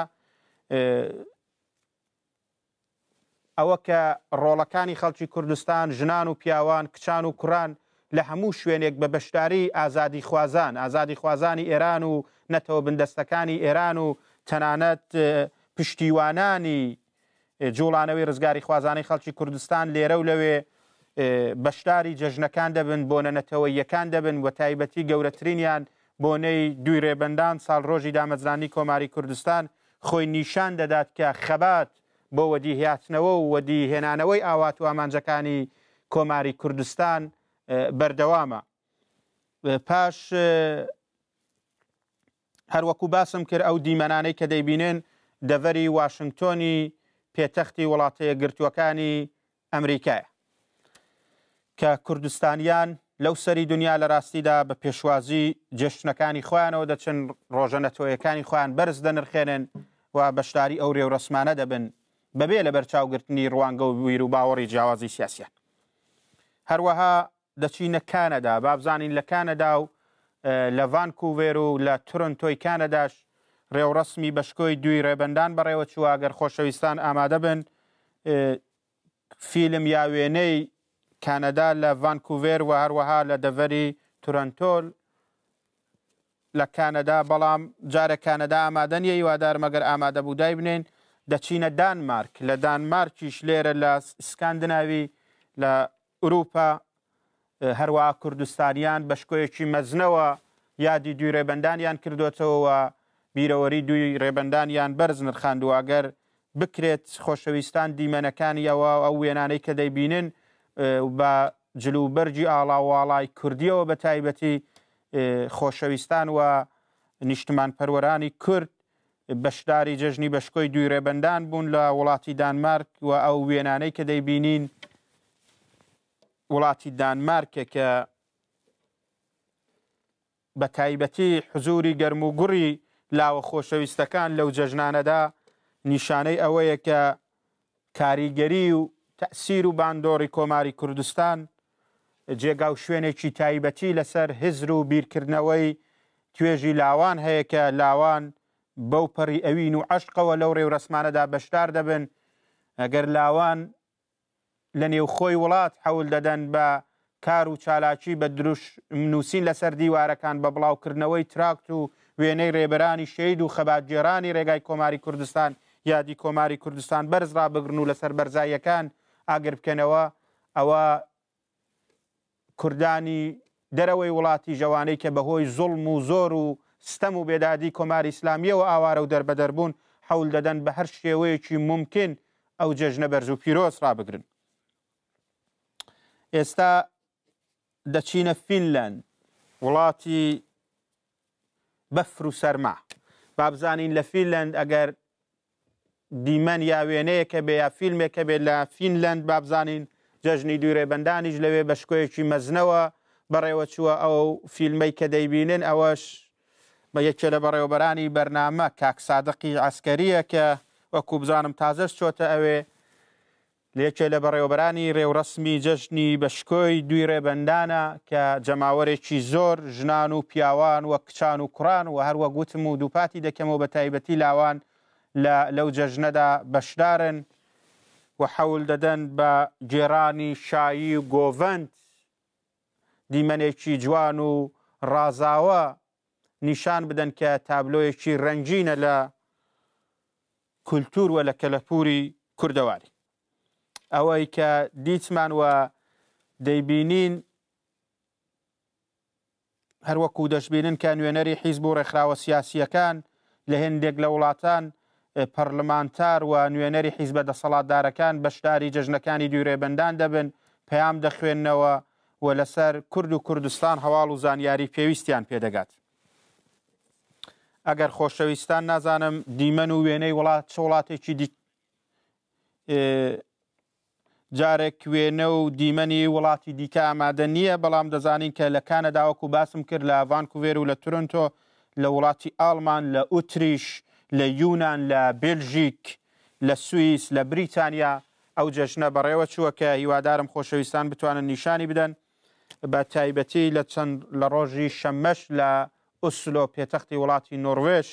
ئەوە کە ڕۆڵەکانی خەڵکی کوردستان ژنان و پیاوان کچان و کوڕان لە هەموو شوێنێک بە بەشداری ئازادی خوازان ئازادی خوازانی ئێران و نەتەوە بندەستەکانی ئێران و تەنانەت پشتیوانانی جوڵانەوەی ڕزگاری خوازانەی خەڵکی کوردستان لێرە و لەوێ بەشداری جەژنەکان دەبن بۆنە دەبن و تایبەتی گەورەترینیان بۆنەی دوی ڕێبەندان ساڵڕۆژی دامەزرانی کۆماری کوردستان خۆی نیشان دەدات کە خەبات بۆ وەدیهاتنەوە و وەدیهێنانەوەی ئاوات و ئامانجەکانی کۆماری کوردستان بەردەوامە. پاش هەروەکو باسم کرد ئەو دیمەنانەی کە دەیبینێن دەڤەری واشنگتۆنی پێتەختی وڵاتە یەکگرتووەکانی ئەمریکایە کە کوردستانیان لەو سەری دنیا لە ڕاستیدا بە پێشوازی جەشنەکانی خۆیانەوە دەچن ڕۆژە نەتۆیەکانی خۆیان بەرز دەنرخێنن و بەشداری ئەو ڕێوڕسمانە دەبن بەبێ لە بەرچاوگرتنی ڕوانگە و ویر و باوەڕی جیاوازی سیاسیان. هەروەها دەچینە کانەدا بابزانین لە کانەدا و لە ڤانکوڤێر و لە تورنتۆی کانەداش ڕێوڕسمی بەشکۆی دوی ڕێبەندان بەڕێوە چووە ئەگەر خۆشەویستان ئامادە بن فیلم یا وێنەی کانەدا لە ڤانکوڤێر و هەروەها لە دەڤەری تورنتۆل لە کانەدا بەڵام جارە کانەدا ئامادە نیە هیوادار مەگەر ئامادە بوو دای بنێن دەچینە دانمارک لە دانمارکیش لێرە لە سکاندناوی لە ئوروپا هەروەها کوردستانیان بەشکۆیەکی مەزنەوە یادی دوی ڕێبەندانیان کردوێتەوە بیرەوەری دوی ڕێبەندانیان بەرز نرخاندووە. ئەگەر بکرێت خۆشەویستان دیمەنەکانی ئەوە ئەو وێنانەی کە دەیبینن بە جلوبەرجی ئاڵاوواڵای کوردیەوە بە تایبەتی خۆشەویستان و نیشتمان پەروەرانی کورد بەشداری جەژنی بەشکۆی دوی ڕێبەندان بوون لە وڵاتی دانمارک و ئەو وێنانەی کە دەیبینین وڵاتی دانمارکە کە بە تایبەتی حزوری گەرم و گوڕی لاوە خۆشەویستەکان لەو جەژنانەدا نیشانەی ئەوەیە کە کاریگەری و تەسیر و باندۆڕی کۆماری کوردستان جێگا و شوێنێکی تایبەتی لەسەر هزر و بیرکردنەوەی توێژی لاوان هەیە کە لاوان بەو پەڕی ئەوین و عەشقەوە لەو ڕێوڕەسمانەدا بەشدار دەبن. ئەگەر لاوان لە نێوخۆی وڵات حەول دەدەن بە کار و چالاکی بە دروش نووسین لەسەر دیوارەکان بە بڵاوکردنەوەی تراکت و وێنەی ڕێبەرانی شەید و خەباتگێڕانی ڕێگای کۆماری کوردستان یادی کۆماری کوردستان بەرز ڕابگرن و لەسەر بەرزاییەکان ئاگر بکەنەوە ئەوە کوردانی دەرەوەی وڵاتی ژەوانەی کە بەهۆی زوڵم و زۆر و ستەم و بێدادی کۆماری ئیسلامیەوە ئاوارە و دەربەدەربوون حەول دەدەن بە هەر شێوەیەکی ممکن ئەو جەژنە بەرز و پیرۆز ڕابگرن. ئێستا دەچینە فینلاند وڵاتی بەفر و سەرما. بابزانین لە فینلاند ئەگەر دیمەن یا وێنەیەکە بێ یا فیلمێکە بێت لە فینلاند بابزانین جەژنی دوی ڕێبەندانیش لەوێ بەشکۆیەکی مەزنەوە بەڕێوە چووە. ئەو فیلمەی کە دەیبینن ئەوەش بە یەکێ لە بەڕێوەبەرانی بەرنامە کاک سادقی عەسکەریە کە وەکو بزانم تازەش چۆتە ئەوێ لێکێ لە بەڕێوەبەرانی ڕێوڕەسمی جەژنی بەشکۆی دوی ڕێبەندانە کە جەماوەرێکی زۆر ژنان و پیاوان وە کچان و کوڕان و هەروە گوتم و دووپاتی دەکەمەوە بە تایبەتی لاوان لەو جەژنەدا بەشدارن و حەول دەدەن بە گێڕانی شایی و گۆڤەند دیمەنێکی جوان و ڕازاوە نیشان بدەن کە تابلۆیەکی ڕەنگینە لە کولتور و لە کەلەپوری کوردەواری. ئەوەی کە دیتمان و دەیبینین هەروەکو دەشبینن کە نوێنەری حیزب و ڕێکخراوە سیاسیەکان لە هێندێک لە وڵاتان پەرلەمانتار و نوێنەری حیزبە دەسەڵاتدارەکان بەشداری جەژنەکانی دوورێبەندان دەبن، پەیام دەخوێننەوە و لەسەر کورد و کوردستان هەواڵ و زانیاری پێویستیان پێدەگات. ئەگەر خۆشەویستان نازانم دیمەن و وێنەی چ وڵاتێکی جارێک وێنە و دیمەنی وڵاتی دیکە ئامادە نییە، بەڵام دەزانین کە لە کانەداوەکو باسم کرد لە ڤانکوڤێر و لە تورنتۆ، لە وڵاتی ئاڵمان، لە ئوتریش، لە یونان، لە بێلژیک، لە سوئیس، لە بریتانیا ئەو جەژنە بەڕێوە چووە کە هیوادارم خۆشەویستان بتوانن نیشانی بدەن. بە تایبەتی لە ڕۆژی شەممەش لە ئوسلۆ پێتەختی وڵاتی نۆروێژ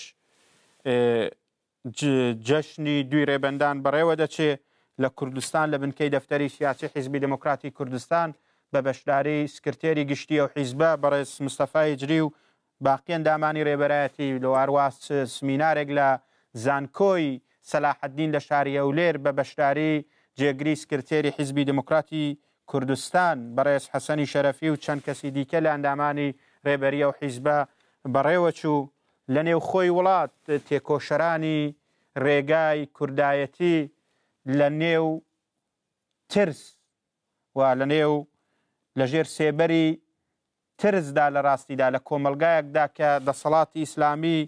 جەشنی دوی ڕێبەندان بەڕێوە دەچێت لە کوردستان لە بنکەی دەفتەری سیاسی حیزبی دموکراتی کوردستان بە بەشداری سکرتێری گشتی و حیزبە بەڕێز مستەفای هیجری و باقیان دامانی ڕێبەرایەتی لە هەروەها سمینارێک لە زانکۆی سەلاحەددین لە شاری ئەولێر بە بەشداری جێگری سکرتێری حیزبی دموکراتی کوردستان بەڕێز حەسەنی شەرەفی و چەند کەسی دیکە لە ئەندامانی ڕێبەریە و حیزبە بەڕێوە چوو. لە نێو خۆی وڵات تێکۆشەرانی ڕێگای کوردایەتی لە نێو ترس و لە نێو لەژێر سێبەری ترسدا لە ڕاستیدا لە کۆمەلگایەکدا کە دەسەڵاتی ئیسلامی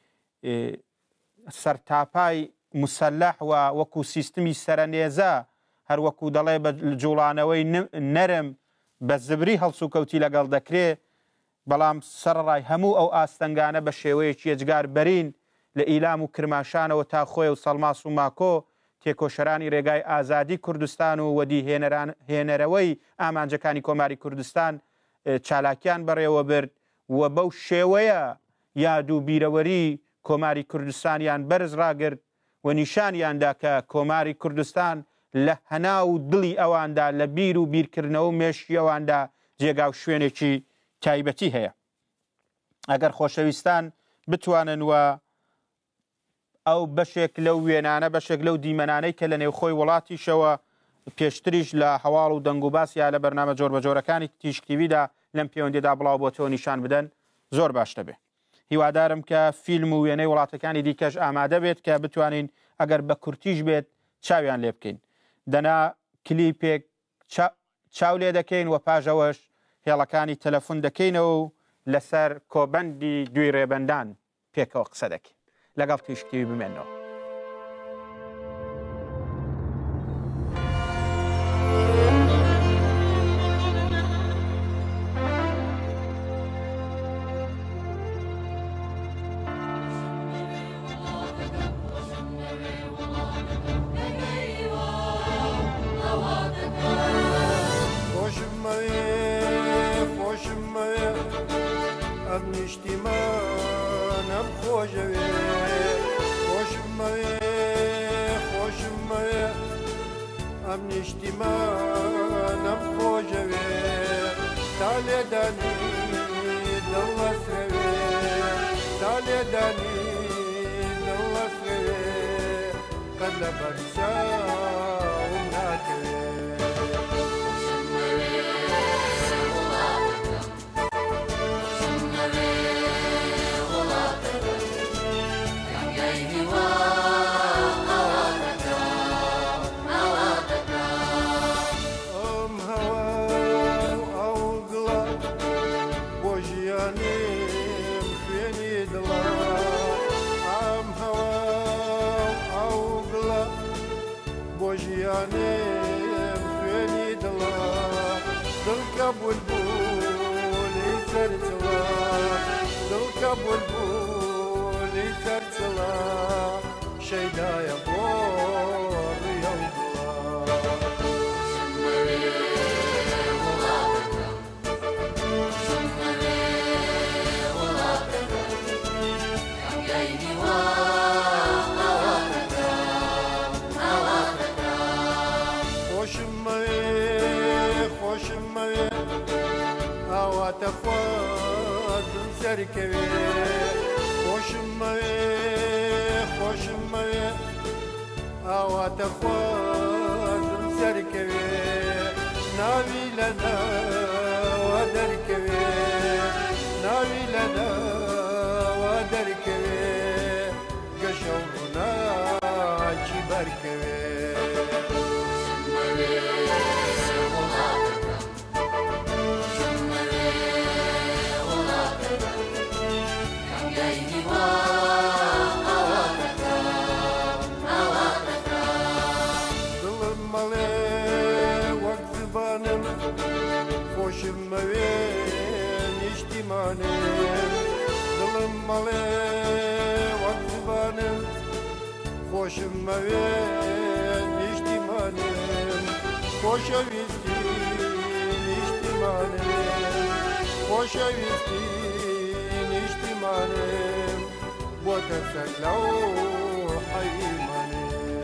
سەرتاپای مسەلح و وەکو سیستمی سەرەنێزە هەروەکو دەڵێ بە جوڵانەوەی نەرم بە زبری هەڵسوکەوتی لەگەڵ دەکرێت، بەڵام سەرڕای هەموو ئەو ئاستەنگانە بە شێوەیەکی ئەجگار بەرین لە ئیلام و کرماشانەوە تا خۆی و سەڵماس و ماکۆ تێکۆشەرانی ڕێگای ئازادی کوردستان و وەدی هێنەرەوەی ئامانجەکانی کۆماری کوردستان چالاکیان بەڕێوە برد و بەو شێوەیە یاد و بیرەوەری کۆماری کوردستانیان بەرز ڕاگرت و نیشانیاندا کە کۆماری کوردستان لە هەنا و دڵی ئەواندا لە بیر و بیرکردنەوە و مێشی ئەواندا جێگا و شوێنێکی تایبەتی هەیە. ئەگەر خۆشەویستان بتوانن و ئەو بەشێک لەو وێنانە بەشێک لەو دیمەنانەی کە لە نێوخۆی وڵاتیشەوە پێشتریش لە هەواڵ و دەنگ و باس یا لە بەرنامە جۆر بە جۆرەکانی تیشکتیویدا لەم پەیوەندیدا بڵاو بۆ تۆ نیشان بدەن زۆر باش دەبێت. هیوادارم کە فیلم و وێنەی وڵاتەکانی دیکەش ئامادە بێت کە بتوانین ئەگەر بە کورتیش بێت چاویان لێ بکەین. دەنا کلیپێک چاو لێ دەکەین و پاژەوەش هێڵەکانی تەلەفۆن دەکەینەوە و لەسەر کۆبەندی دوی ڕێبەندان پێکەوە قسە دەکەین. لەگەڵ تیشکتیوی بمێنەوە. ئاواتە خوازم سەرکەوێ خۆشم مەوێ خۆشم مەوێ ئاواتە خوازم سەرکەوێ ناوی لە ناوە دەرکەوێ ناوی لە ناوە دەرکەوێ گەشە و ڕووناکی بەرکەوێ دڵم مەڵێ وەک زبانم خۆشم مەوێ نیشتیمانم دڵم مەڵێ وەک زبانم خۆشم مەوێ نیشتیمانم خۆشەویستی نیشتیمانم خۆشەویستی نیشتیمانم بۆتە سەر لەو حەیمانم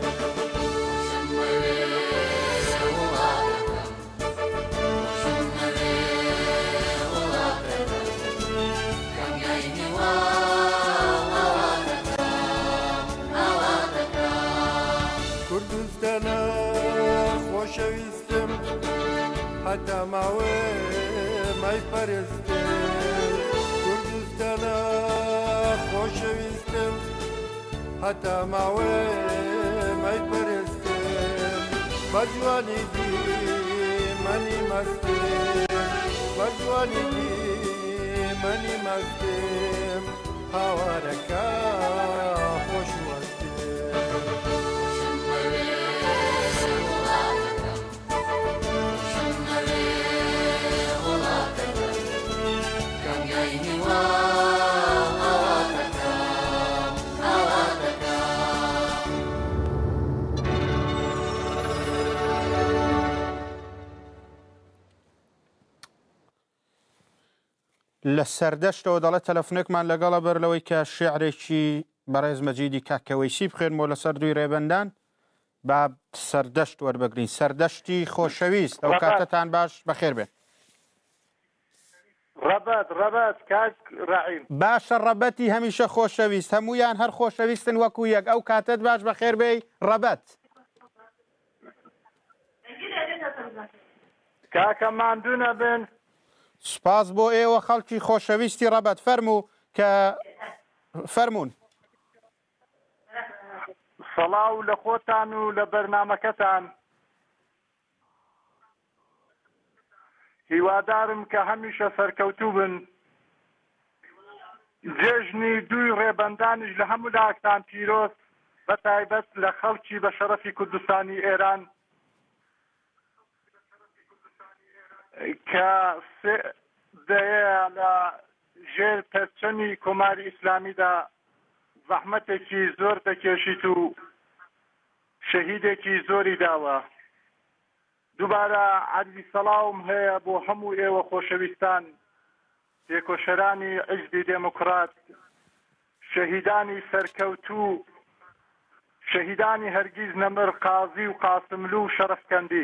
کوردستانە خۆشەویستم هەتا ماوێ مای پەرستم کوردستانە خۆشەویستم هەتا ماوێ مای پەرستم بە جوانی دیمەنی مەستم بە جوانی دیمەنی مەستم هاوارەکە خۆش وەستم لە سەردەشتەوە دەڵێت تەلەفۆنێکمان لەگەڵە بەر لەوەی کە شێعرێکی بەڕێز مەجیدی کاکەوەیسی بخوێنمەوە لەسەر دوی ڕێبەندان با سەردەشت وەربگرین سەردەشتی خۆشەویست ئەو کاتتان باش بەخێر بێن ڕەبەت کاک ڕەحیم باشە ڕەبەتی هەمیشە خۆشەویست هەمویان هەر خۆشەویستن وەکو یەک ئەو کاتت باش بەخێر بێ ڕەبەت کاکە ماندوونە بن سپاس بۆ ئێوە خەڵکی خۆشەویستی ڕەبەت فەرموو کە فەرمونون سەڵاو لە خۆتان و لە بەرنامەکەتان هیوادارم کە هەمیشە سەرکەوتوو بن جێژنی دوی ڕێبەندانیش لە هەموو لاکتان پیرۆز بە تایبەت لە خەڵکی بە شەرەفی کوردستانی ئێران کە دەیە لە ژێر پەرچەمی کۆماری ئیسلامیدا زەحمەتێکی زۆر دەکێشیت و شەهیدێکی زۆری داوە دووبارە عەرزی سەڵاوم هەیە بۆ هەموو ئێوە خۆشەویستان پێکۆشەرانی حیزبی دێموکرات شەهیدانی سەرکەوتوو شەهیدانی هەرگیز نەمر قازی و قاسملو و شەرەفکەندی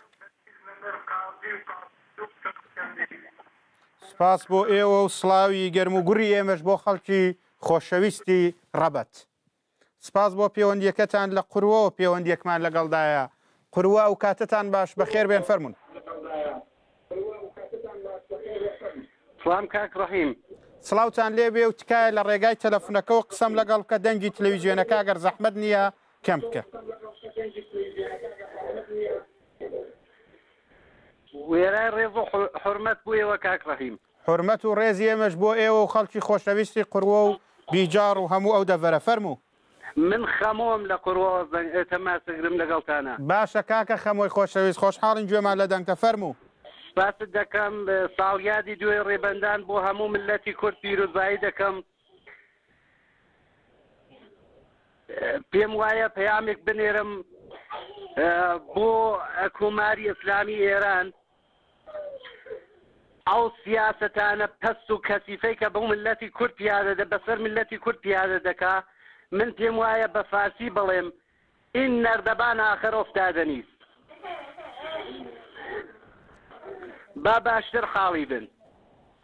سپاس بۆ ئێوە و سڵاوی گەرم و گوڕی ئێمەش بۆ خەڵکی خۆشەویستی ڕەبەت سپاس بۆ پەیوەندیەکەتان لە قوروەوە پەیوەندیەکمان لەگەڵدایە قوروە ئەو کاتتان باش بەخێر بێن فەرمونون سلام کاک ڕەحیم سڵاوتان لێبێ و تکایە لە ڕێگای تەلەفۆنەکەەوە قسەم لەگەڵ کە دەنگی تەلەڤیزیۆنەکە ئەگەر زەحمەت نییە کەم بکە وێرای ڕێز و حورمەت بوویەوە کاک ڕەحیم حورمەت و ڕێزی ئێمەش بۆ ئێوە و خەڵکی خۆشەویستی قوروە و بیجار و هەموو ئەو دەڤەرە فەرموو من خەمۆم لە قوڕەوە تەماسەگرم لەگەڵتانە باشە کاکە خەمۆی خۆشەویست خۆشحاڵین گوێمان لە دەنگتە فەرموو باست دەکەم ساڵیادی دوێ ڕێبەندان بۆ هەموو ملەتی کورد پیرۆزایی دەکەم پێم وایە پەیامێک بنێرم بۆ کۆماری ئیسلامی ئێران ئەو سیاسەتانە پەست و کەسیفەی کە بۆ ملەتی کورد پیادە بەسەر ملەتی کورد پیادە دەکا من پێم وایە بە فارسی بڵێم این نەردەبان ئاخر ئۆفتادە نیست با باشتر خاڵی بن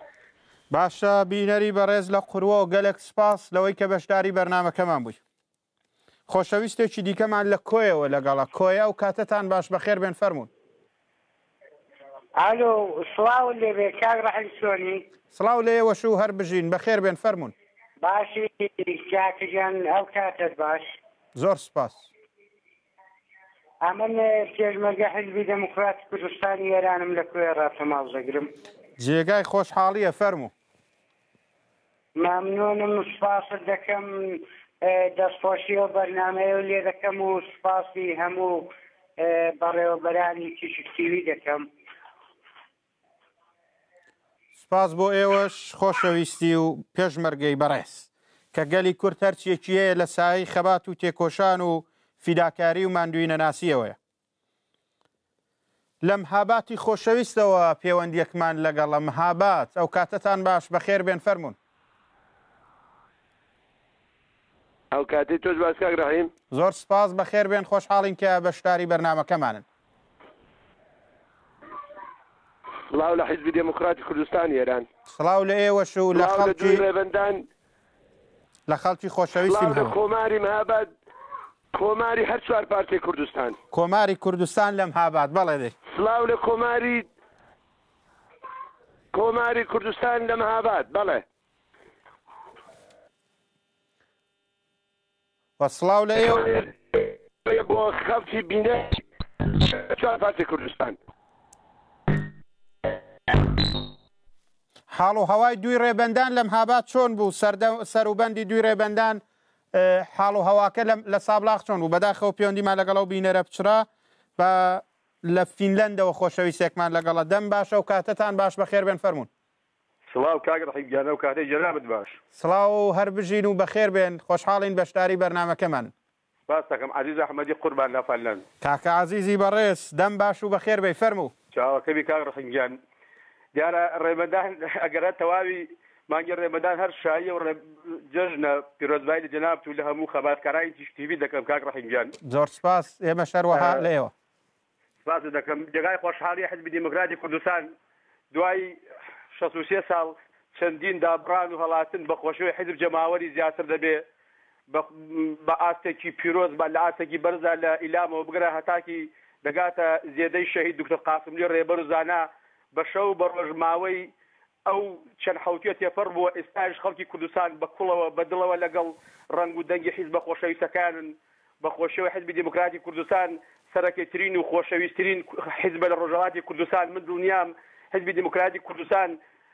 باشە بینەری بەڕێز لە قوڕوە و گەلێک سپاس لەوەی کە بەشداری بەرنامەکەمان بووی. خۆشەویستێکی دیکەمان لە کۆیەوە لەگەڵە کۆیە و کاتتان باش بەخێر بێن فەرموون. ئالۆ سڵاو لێبێ کاک ڕەحیم چۆنی؟ سڵاو لێوەش و هەر بژین بەخێر بێن فەرموون. باشی کاکەجان ئەو کاتت باش. زۆر سپاس. ئەمن پێشمەرگە حیزبی دەموکراتی کوردستانی ئێرانم لە کوێ ڕاتەماڵ دەگرم. جێگای خۆشحاڵیە فەرموو. ممنونم سپاست دەکەم دەستپۆشی و بەرنامەیە و لێ دەکەم و سپاسی هەموو بەڕێوەبەرانی تیشکتیوی دەکەم. سپاس بۆ ئێوەش خۆشەویستی و پێشمەرگەی بەڕێز کە گەلی کورد هەرچیەکی هەیە لە سایی خەبات و تێکۆشان و فیداکاری و ماندووی نەناسیەوەیە. لە مهاباتی خۆشەویستەوە پەیوەندیەکمان لەگەڵە مهابات ئەو کاتتان باش بەخێر بێن فەرموون. ئەو کاتی تۆش باس کاک ڕەحیم. زۆر سپاس بەخێر بێن خۆشحاڵین کە بەشداری بەرنامەکەمانن. سڵاو لە حیزبی دموکراتی کوردستانی ئێران. سڵاو لە ئێوەش و لە خەڵکی ڕێبەندان لە خەڵکی خۆشەویستی کۆماری مهاباد کۆماری هەر چوار پارتی کوردستان کۆماری کوردستان لە مهاباد بەڵێ دێ سڵاو لە کۆماری کوردستان لە مهاباد بەڵێ وەسڵاو لە ئێوە بۆ خەڵکی بینە چوار پارتی کوردستان. حاڵ و هەوای دوی ڕێبەندان لە مهاباد چۆن بوو؟ سەروبەندی دوی ڕێبەندان حاڵ و هەواکە لە سابلاغ چۆن بوو؟ بەداخەوە پەیوەندیمان لەگەڵ و بینەرە پچرا بە لە فینلەندەوە خۆشەویستێکمان لەگەڵە دەم باشە و کاتتان باش بەخێر بێن فەرموون. سڵاو کاک ڕەحیم گیانە و کاتەی جەنابەت باش. سڵاو هەر بژین و بەخێر بێن خۆشحاڵین بەشداری بەرنامەکەمان. باس دەکەم عەزیز ئەحمەدی قوربان لە فەنلەند. کاکە عەزیزی بەڕێز دەم باش و بەخێر بێ فەرموو. چاوەکەمی کاک ڕەحیم گیان دیارە ڕێبەندان ئەگەرە تەواوی مانگی ڕێبەندان هەر شایە و جەژنە پیرۆزبایی لە جەنابەت و لە هەموو خەباتکارانی تیشتیوی دەکەم کاک ڕەحیم گیان. زۆر سپاس ئێمە شەروەها لە ئێوە. سپاس دەکەم جێگای خۆشحاڵی حیزبی دموکراتی کوردستان دوای 63 ساڵ چەندین دابڕان و هەڵاتن بە خۆشەوەی حیزب جەماوەری زیاتر دەبێ بە ئاستێکی پیرۆز بە لە ئاستێکی بەرزە لە ئیلامەوە بگرە هەتاکی دەگاتە زێدەی شەهید دکتۆر قاسملی ڕێبەر و زانا بە شەو بە ڕۆژماوەی ئەو چەند حوتیە تێپەڕ بووە ئێستاش خەڵکی کوردستان بە کوڵەوە بەدڵەوە لەگەڵ ڕنگ و دەنگی حیزب بە خۆشەویستەکانن بە خۆشەوەی حیزبی دموکراتی کوردستان سەرەکیترین و خۆشەویستترین حیزبە لە ڕۆژهەڵاتی کوردستان من دڵنیام حیزبی دموکراتی کوردستان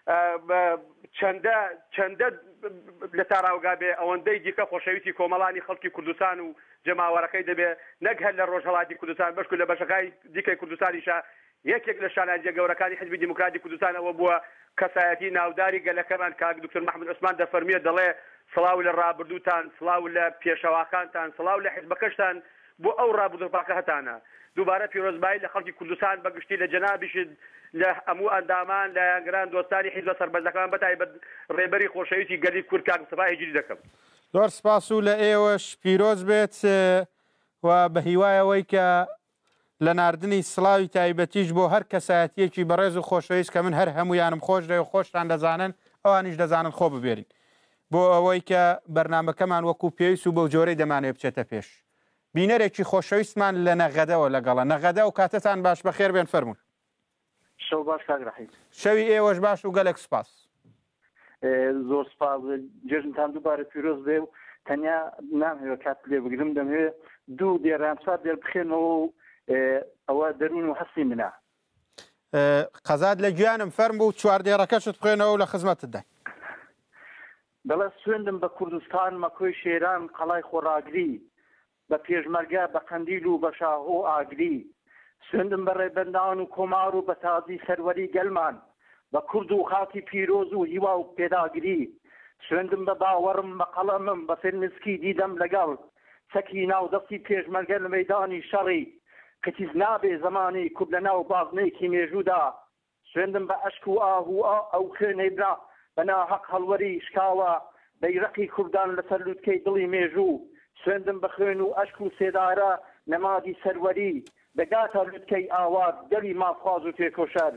چەندە لە تاراوگا بێ ئەوەندەی دیکە خۆشەویستی کۆمەڵانی خەڵکی کوردستان و جەماوەڕەکەی دەبێ نەک هەر لە ڕۆژهەڵاتی کوردستان بەشکو لە بەشەکانی دیکەی کوردستانیشە یەکێک لە شانازیە گەورەکانی حیزبی دموکراتی کوردستان ئەوە بووە کەسایەتی ناوداری گەلەکەمان کاک دکتۆر محەممەد عوسمان دەفەرمیێ دەڵێ سڵاو لە ڕابردووتان سڵاو لە پێشەواکانتان سڵاو لە حیزبەکەشتان بۆ ئەو ڕابردوپاکە هەتانە دووبارە پیرۆزبایی لە خەڵکی کوردستان بەگشتی لە جەنابیشت لە هەموو ئەندامان لە یانگران دۆستانی حیزبە سەربەرزەکان بەتایبەت ڕێبەری خۆشەویستی گەلی کورد کاک مستەفا هیجری دەکەم. زۆر سپاس و لە ئێوەش پیرۆز بێت و بە هیوایەوەی کە لە ناردنی سڵاوی تایبەتیش بۆ هەر کەسایەتیەکی بەڕێز و خۆشەویست کە من هەر هەمویانم خۆش دەوێ و خۆشتان دەزانن ئەوانیش دەزانن خۆ ببێرین بۆ ئەوەی کە بەرنمەکەمان وەکو پێویست و بەو جۆرەی دەمانێت بچێتە پێش. بینەرێکی خۆشەویستمان لە نەغەدەوە لەگەڵە نەغەدە و کاتتان باش بەخێر بێن فەرموون. شەو باش کاک ڕەحیم. شەوی ئێوەش باش و گەلێک سوپاس. زۆر سپاس جێژنتان دووبارە پیرۆز بێ و تەنیا نامهوێ کات لێ بگرم دەمەوێت دوو دێران چوار دێر بخێنەوە و ئەوە دەرون و هەستی منە. قەزات لە گویانم فەرم بوو چوار دێڕەکەشت بخێنەوە و لە خزمەتتدا. بەڵێ سوێندم بە کوردستان مەکۆی شێران قەڵای خۆڕاگری بە پێشمەرگە بە قەندیل و بە شاهۆ ئاگری سوێندم بە ڕێبەندان و کۆمار و بە تازی سەروەری گەلمان بە کورد و خاکی پیرۆز و هیوا و پێداگری سوێندم بە باوەڕم بە قەڵەمم بە فێرنسکی دیدەم لەگەڵ چەکی ناودەستی پێشمەرگە لە مەیدانی شەڕی کەتیز نابێ زمانی کوب لە ناو باغنەیەکی مێژوودا سوێندم بە ئەشک و ئاهو ئەو خوێنەی برا بە ناحەق هەڵوەری شکاوە بەیرەقی کوردان لەسەر لووتکەی دڵی مێژوو سوێندم بە خوێن و ئەشک و سێدارە نەمادی سەروەری دەگاتە لووتکەی ئاوات گەلی مافخواز و تێکۆشەر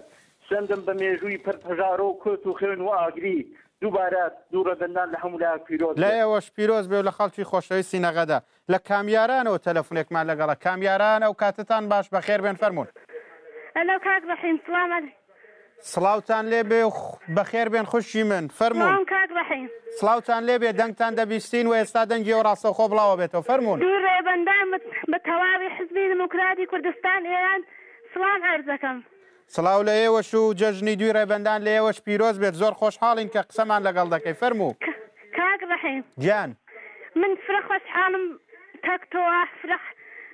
سوێندم بە مێژووی پەرپەژارە و کۆت و خوێن و ئاگری دووبارە دوو ڕێبەندان لە هەموو لایەک پیرۆز لە ئێوەش پیرۆز بێ و لە خەڵکی خۆشەویستی نەغەدا لە کامیارانەوە تەلەفۆنێکمان لەگەڵە کامیاران ئەو کاتتان باش بەخێر بێن فەرمونون. ئەلو کاک ڕەحیم سلام سڵاوتان لێ بێ و بەخێر بێن خوشی من فەرمونون. کاک ڕەحیم سڵاوتان لێ بێ دەنگتان دەبیستین و ئێستا دەنگی و ڕاستەوخۆ بڵاوە بێتەوە فەرمونون. دوو ڕێبەندان بە تەواوی حزبی دموکراتی کوردستان ئێران سڵام عەرز دەکەم. سڵاو لە ئێوەش و جەژنی دوی ڕێبەندان لە ئێوەش پیرۆز بێت زۆر خۆشحاڵین کە قسەمان لەگەڵ دەکەی فەرموو. کاک ڕەحیم گیان من فرە خۆشحاڵم تەکتۆوە فرە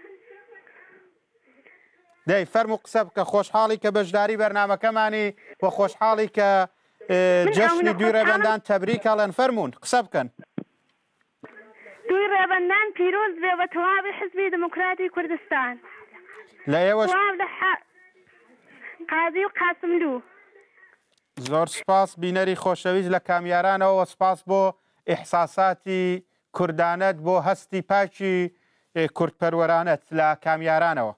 دەی فەرموو قسە بکە خۆشحاڵی کە بەشداری بەرنامەکەمانی و خۆشحاڵی کە جەژنی دوی ڕێبەندان تەبریکەڵێن فەرموون قسە بکەن. دوی ڕێبەندان پیرۆز بێ بە تەواوی حزبی دموکراتی کوردستان لە ئێوەش قازی و قاسملوو. زۆر سپاس بینەری خۆشەویست لە کامیارانەوە سپاس بۆ ئیحساساتی کوردانەت بۆ هەستی پاکی کوردپەروەرانەت لە کامیارانەوە.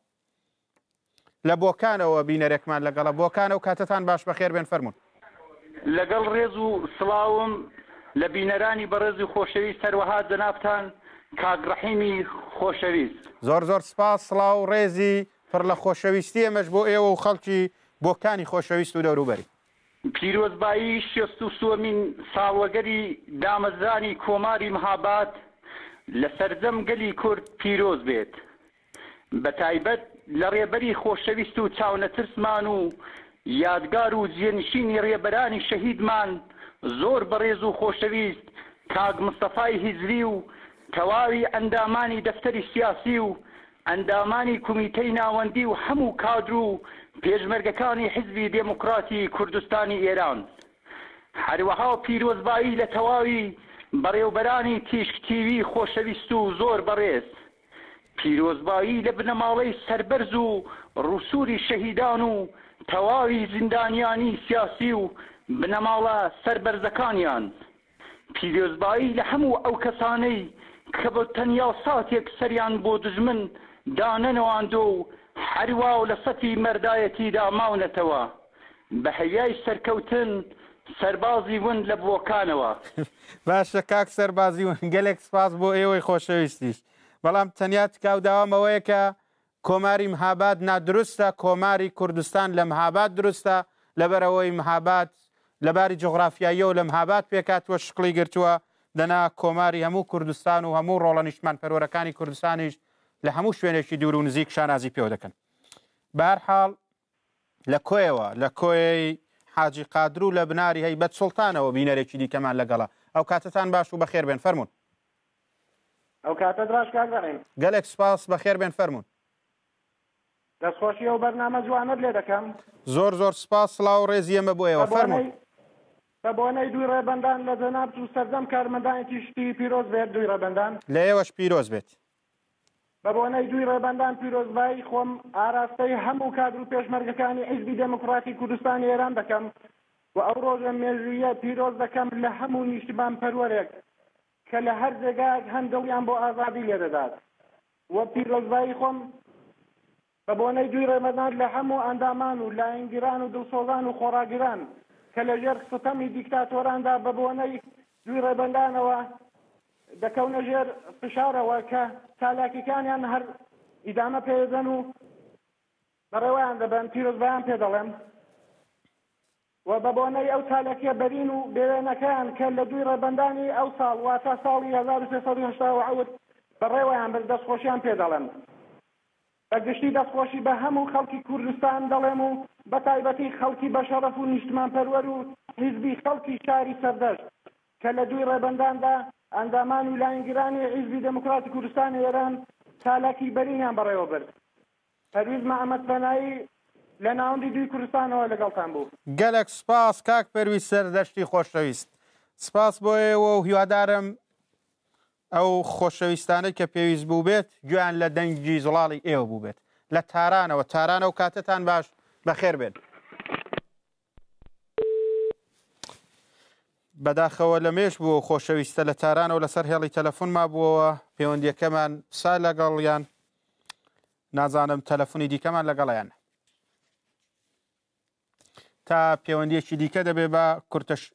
لە بۆکانەوە بینەرێکمان لەگەڵە بۆکانە و کاتتان باش بەخێر بێن فەرموون. لەگەڵ ڕێز و سڵاوم لە بینەرانی بەڕێزی خۆشەویست هەروەها جەنابتان کاک ڕەحیمی خۆشەویست. زۆر زۆر سپاس سڵاو ڕێزی پڕ لە خۆشەویستی ئێمەش بۆ ئێوە و خەڵکی بۆکانی خۆشەویست و دەوروبەری. پیرۆزبایی 63مین ساڵوەگەری دامەزرانی کۆماری مەهاباد لە سەرجەم گەلی کورد پیرۆز بێت. بە تایبەت لە ڕێبەری خۆشەویست و چاونەترسمان و یادگار و جێنشینی ڕێبەرانی شەهیدمان زۆر بەڕێز و خۆشەویست کاک مستەفای هیزری و تەواوی ئەندامانی دەفتەری سیاسی و ئەندامانی کومیتەی ناوەندی و هەموو کادر و پێشمەرگەکانی حزبی دموکراتی کوردستانی ئێران هەروەها پیرۆزبایی لە تەواوی بەڕێوبەرانی تیشکتیوی خۆشەویست و زۆر بەڕێز پیرۆزبایی لە بنەماڵەی سەربەرز و ڕووسوری شەهیدان و تەواوی زیندانیانی سیاسی و بنەماڵە سەربەرزەکانیان پیرۆزبایی لە هەموو ئەو کەسانەی کە بە تەنیا ساتێک سەریان بۆ دژمن دانەنەواندۆ و هەروە و لە سەتی مەردایەتیدا ماونەتەوە بە هەیای سەرکەوتن سەربازی ون لە بۆکانەوە. باشە کاک سەربازی ون گەلێک سپاس بۆ ئێوەی خۆشەویستیش بەڵام تەنیا تکاو داوامەوەیە کە کۆماری مەهاباد نادروستە کۆماری کوردستان لە مەهاباد دروستە لەبەرەوەی مەهاباد لەباری جغرافیاییە و لە مەهاباد پێکاتوە شقلی گرتووە دەنا کۆماری هەموو کوردستان و هەموو ڕۆڵە نیشتمان پەروەرەکانی کوردستانیش لە هەموو شوێنێکی دوور و نزیک شانازی پێوە دەکەن. بە هەر حاڵ لە کۆیەوە لە کۆی حاجی قادر و لە بناری هەیبەت سوڵتانەوە بینەرێکی دیکەمان لەگەڵە ئەو کاتتان باش و بەخێر بێن فەرموون. ئەو کاتە دراش کاکەڕێن گەلێک سپاس بەخێر بێن فەرموون. دەستخۆشی ئەو بەرنامە جوانت لێ دەکەم. زۆر زۆر سپاس سڵاو ڕێزی ئێمە بۆ ئێوە فەرموون. بە بۆنەی دوی ڕێبەندان لە جەناب و سەردەم کارمەندانێکی شتی پیرۆز بێت دوی ڕێبەندان لە ئێوەش پیرۆز بێت. بە بۆنەی دوی ڕێبەندان پیرۆزبایی خۆم ئاراستەی هەموو کادر و پێشمەرگەکانی حیزبی دموکراتی کوردستانی ئێران دەکەم و ئەو ڕۆژە مێژوویە پیرۆز دەکەم لە هەموو نیشتمان پەروەرێک کە لە هەر جێگایەک هەندڵیان بۆ ئازادی لێ دەدات وە پیرۆزبایی خۆم بە بۆنەی دوی ڕێبەندان لە هەموو ئەندامان و لایەنگیران و دڵسۆزان و خۆراگیران کە لە ژێر ستەمی دیکتاتۆراندا بە بۆنەی دوی ڕێبەندانەوە دەکەونە ژێر فشارەوە کە چالاکیەکانیان هەر ئیدامە پێدەن و بەڕێوەیان دەبن پیرۆزبایان پێ دەڵێن و بە بۆنەی ئەو چالاکیە بەرین و بێوێنەکەیان کە لە دوی ڕێبەندانی ئەو ساڵ واتە ساڵی 1380 بەڕێوەیان بەر دەستخۆشیان پێ دەڵێن بەگشتی دەستخۆشی بە هەموو خەڵکی کوردستان دەڵێم و بە تایبەتی خەڵکی بەشەڕەف و نیشتمان پەروەر و حیزبی خەڵکی شاری سەردەشت کە لە دوی ڕێبەنداندا ئەندامان و لایەنگیرانی حیزبی دموکراتی کوردستانی ئێران چالاکی بەرینیان بەڕێوە برد. پەرویز مەحەممەد فەنایی لە ناوەندی دوی کوردستانەوە لەگەڵتان بوو. گەلێک سپاس کاک پەرویز سەردەشتی خۆشەویست سپاس بۆ ئێوە و هیوادارم ئەو خۆشەویستانەی کە پێویست بوو بێت گویان لە دەنگی زڵاڵی ئێوە بوو بێت لە تارانە و کاتتان باش بەخێر بێن. بەداخەوە لە مێش بوو خۆشەویستە لە تارانەوە لەسەر هێڵی تەلەفۆنما بووەوە پەیوەندیەکەمان سا لەگەڵیان نازانم تەلەفۆنی دیکەمان لەگەڵیان تا پەیوەندیەکی دیکە دەبێ بە کورتش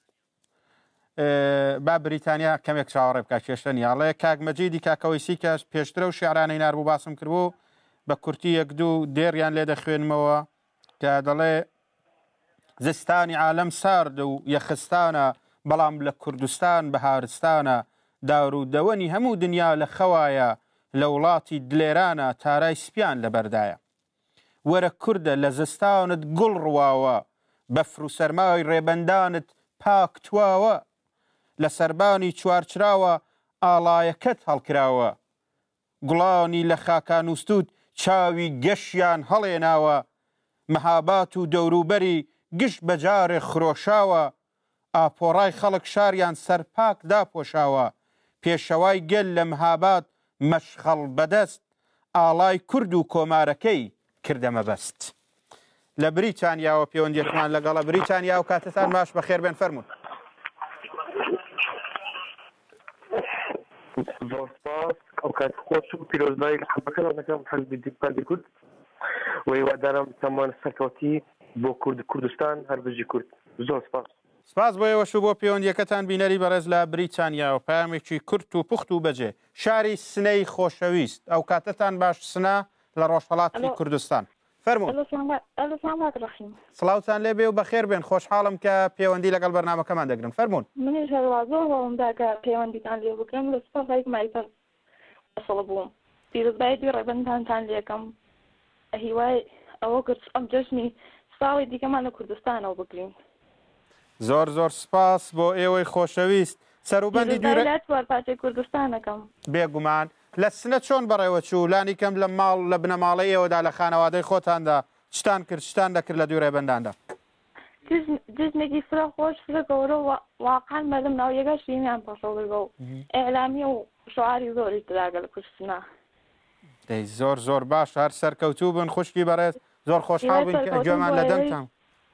با بریتانیا کەمێک چاوەڕێ بکە کێشە نیاڵێ کاک مەجیدی کاکەوەیسی کەس پێشترە و شیعرانەی ناربوو باسم کردبوو بە کورتی یەک دوو دێریان لێ دەخوێنمەوە کە دەڵێ زستانی عالەم سارد و یەخستانە بەڵام لە کوردستان بەهارستانە داورودەوەنی هەموو دنیا لە خەوایە لە وڵاتی دلێرانە تارای سپیان لە بەردایە وەرە کووردە لە زستانت گوڵ ڕواوە بەفر و سەرماوی ڕێبەندانت پاک تواوە لە سەربانی چوارچراوە ئاڵایەکەت هەڵکراوە گوڵانی لە خاکانوستوت چاوی گەشیان هەڵێناوە مەهابات و دەوروبەری گشت بەجارێ خرۆشاوە ئاپۆڕای خەڵک شاریان سەرپاک داپۆشاوە پێشەوای گەل لە مەهابات مەشخەڵ بەدەست ئاڵای کورد و کۆمارەکەی کردەمە بەست لە بریتانیاوە پەیوەندیەکمان لەگەڵە بریتانیا و کاتتان باش بەخێر بێن فەرموون زۆر سپاس ئەو کات خۆش و پیرۆزبایی لە حەبەکەم حەزبی دیموکراتی کورد و هیوادارم تەمان سەرکەوتی بۆ کوردستان هەر بژی کورد زۆر سپاس سپاس بۆ ئێوەش و بۆ پەیوەندیەکەتان بینەری بەڕێز لە بریتانیا و پامێکی کورت و پوخت و بەجێ شاری سنەی خۆشەویست ئەو کاتتان باش سنە لە ڕۆژهەڵاتی کوردستان فەرموون سڵاوتان لێبێ و بەخێر بێن خۆشحاڵم کە پەیوەندی لەگەڵ بەرنامەکەمان دەگرن فەرموون منیش هەروە زۆر هەوڵمدا کە پەیوەندیتان لێ بکەم لە سوپاسایك مایتەر وەسڵ بووم پیرۆزبایی دوی ڕێبەندتان لێکەم هیوای ئەوە کرد ئەم جەژنی ساڵی دیکەمان لە کوردستانەوە بگرین زۆر زۆر سپاس بۆ ئێوەی خۆشەویست سەروبەندی دوورپاتی کوردستانەکەم بێگومان لە سنە چۆن بەڕێوە چوو لانی کەم لە ماڵ لە بنەماڵی ئێوەدا لە خانەوادەی خۆتاندا چتان کرد شتان دەکرد لە دوو ڕێبەنداندا جژنێکی فرە خۆش فرە گەورە واقعان مەلم ناو یەگە شیمیان پەشەڵگە و ئێلامی و شعاری زۆری تراگە لە کوردستنا دەی زۆر زۆر باش هەر سەرکەوتوو بن خوشکی بەڕێز زۆر خۆشحاڵ بن کە گوێمان لە دەمتان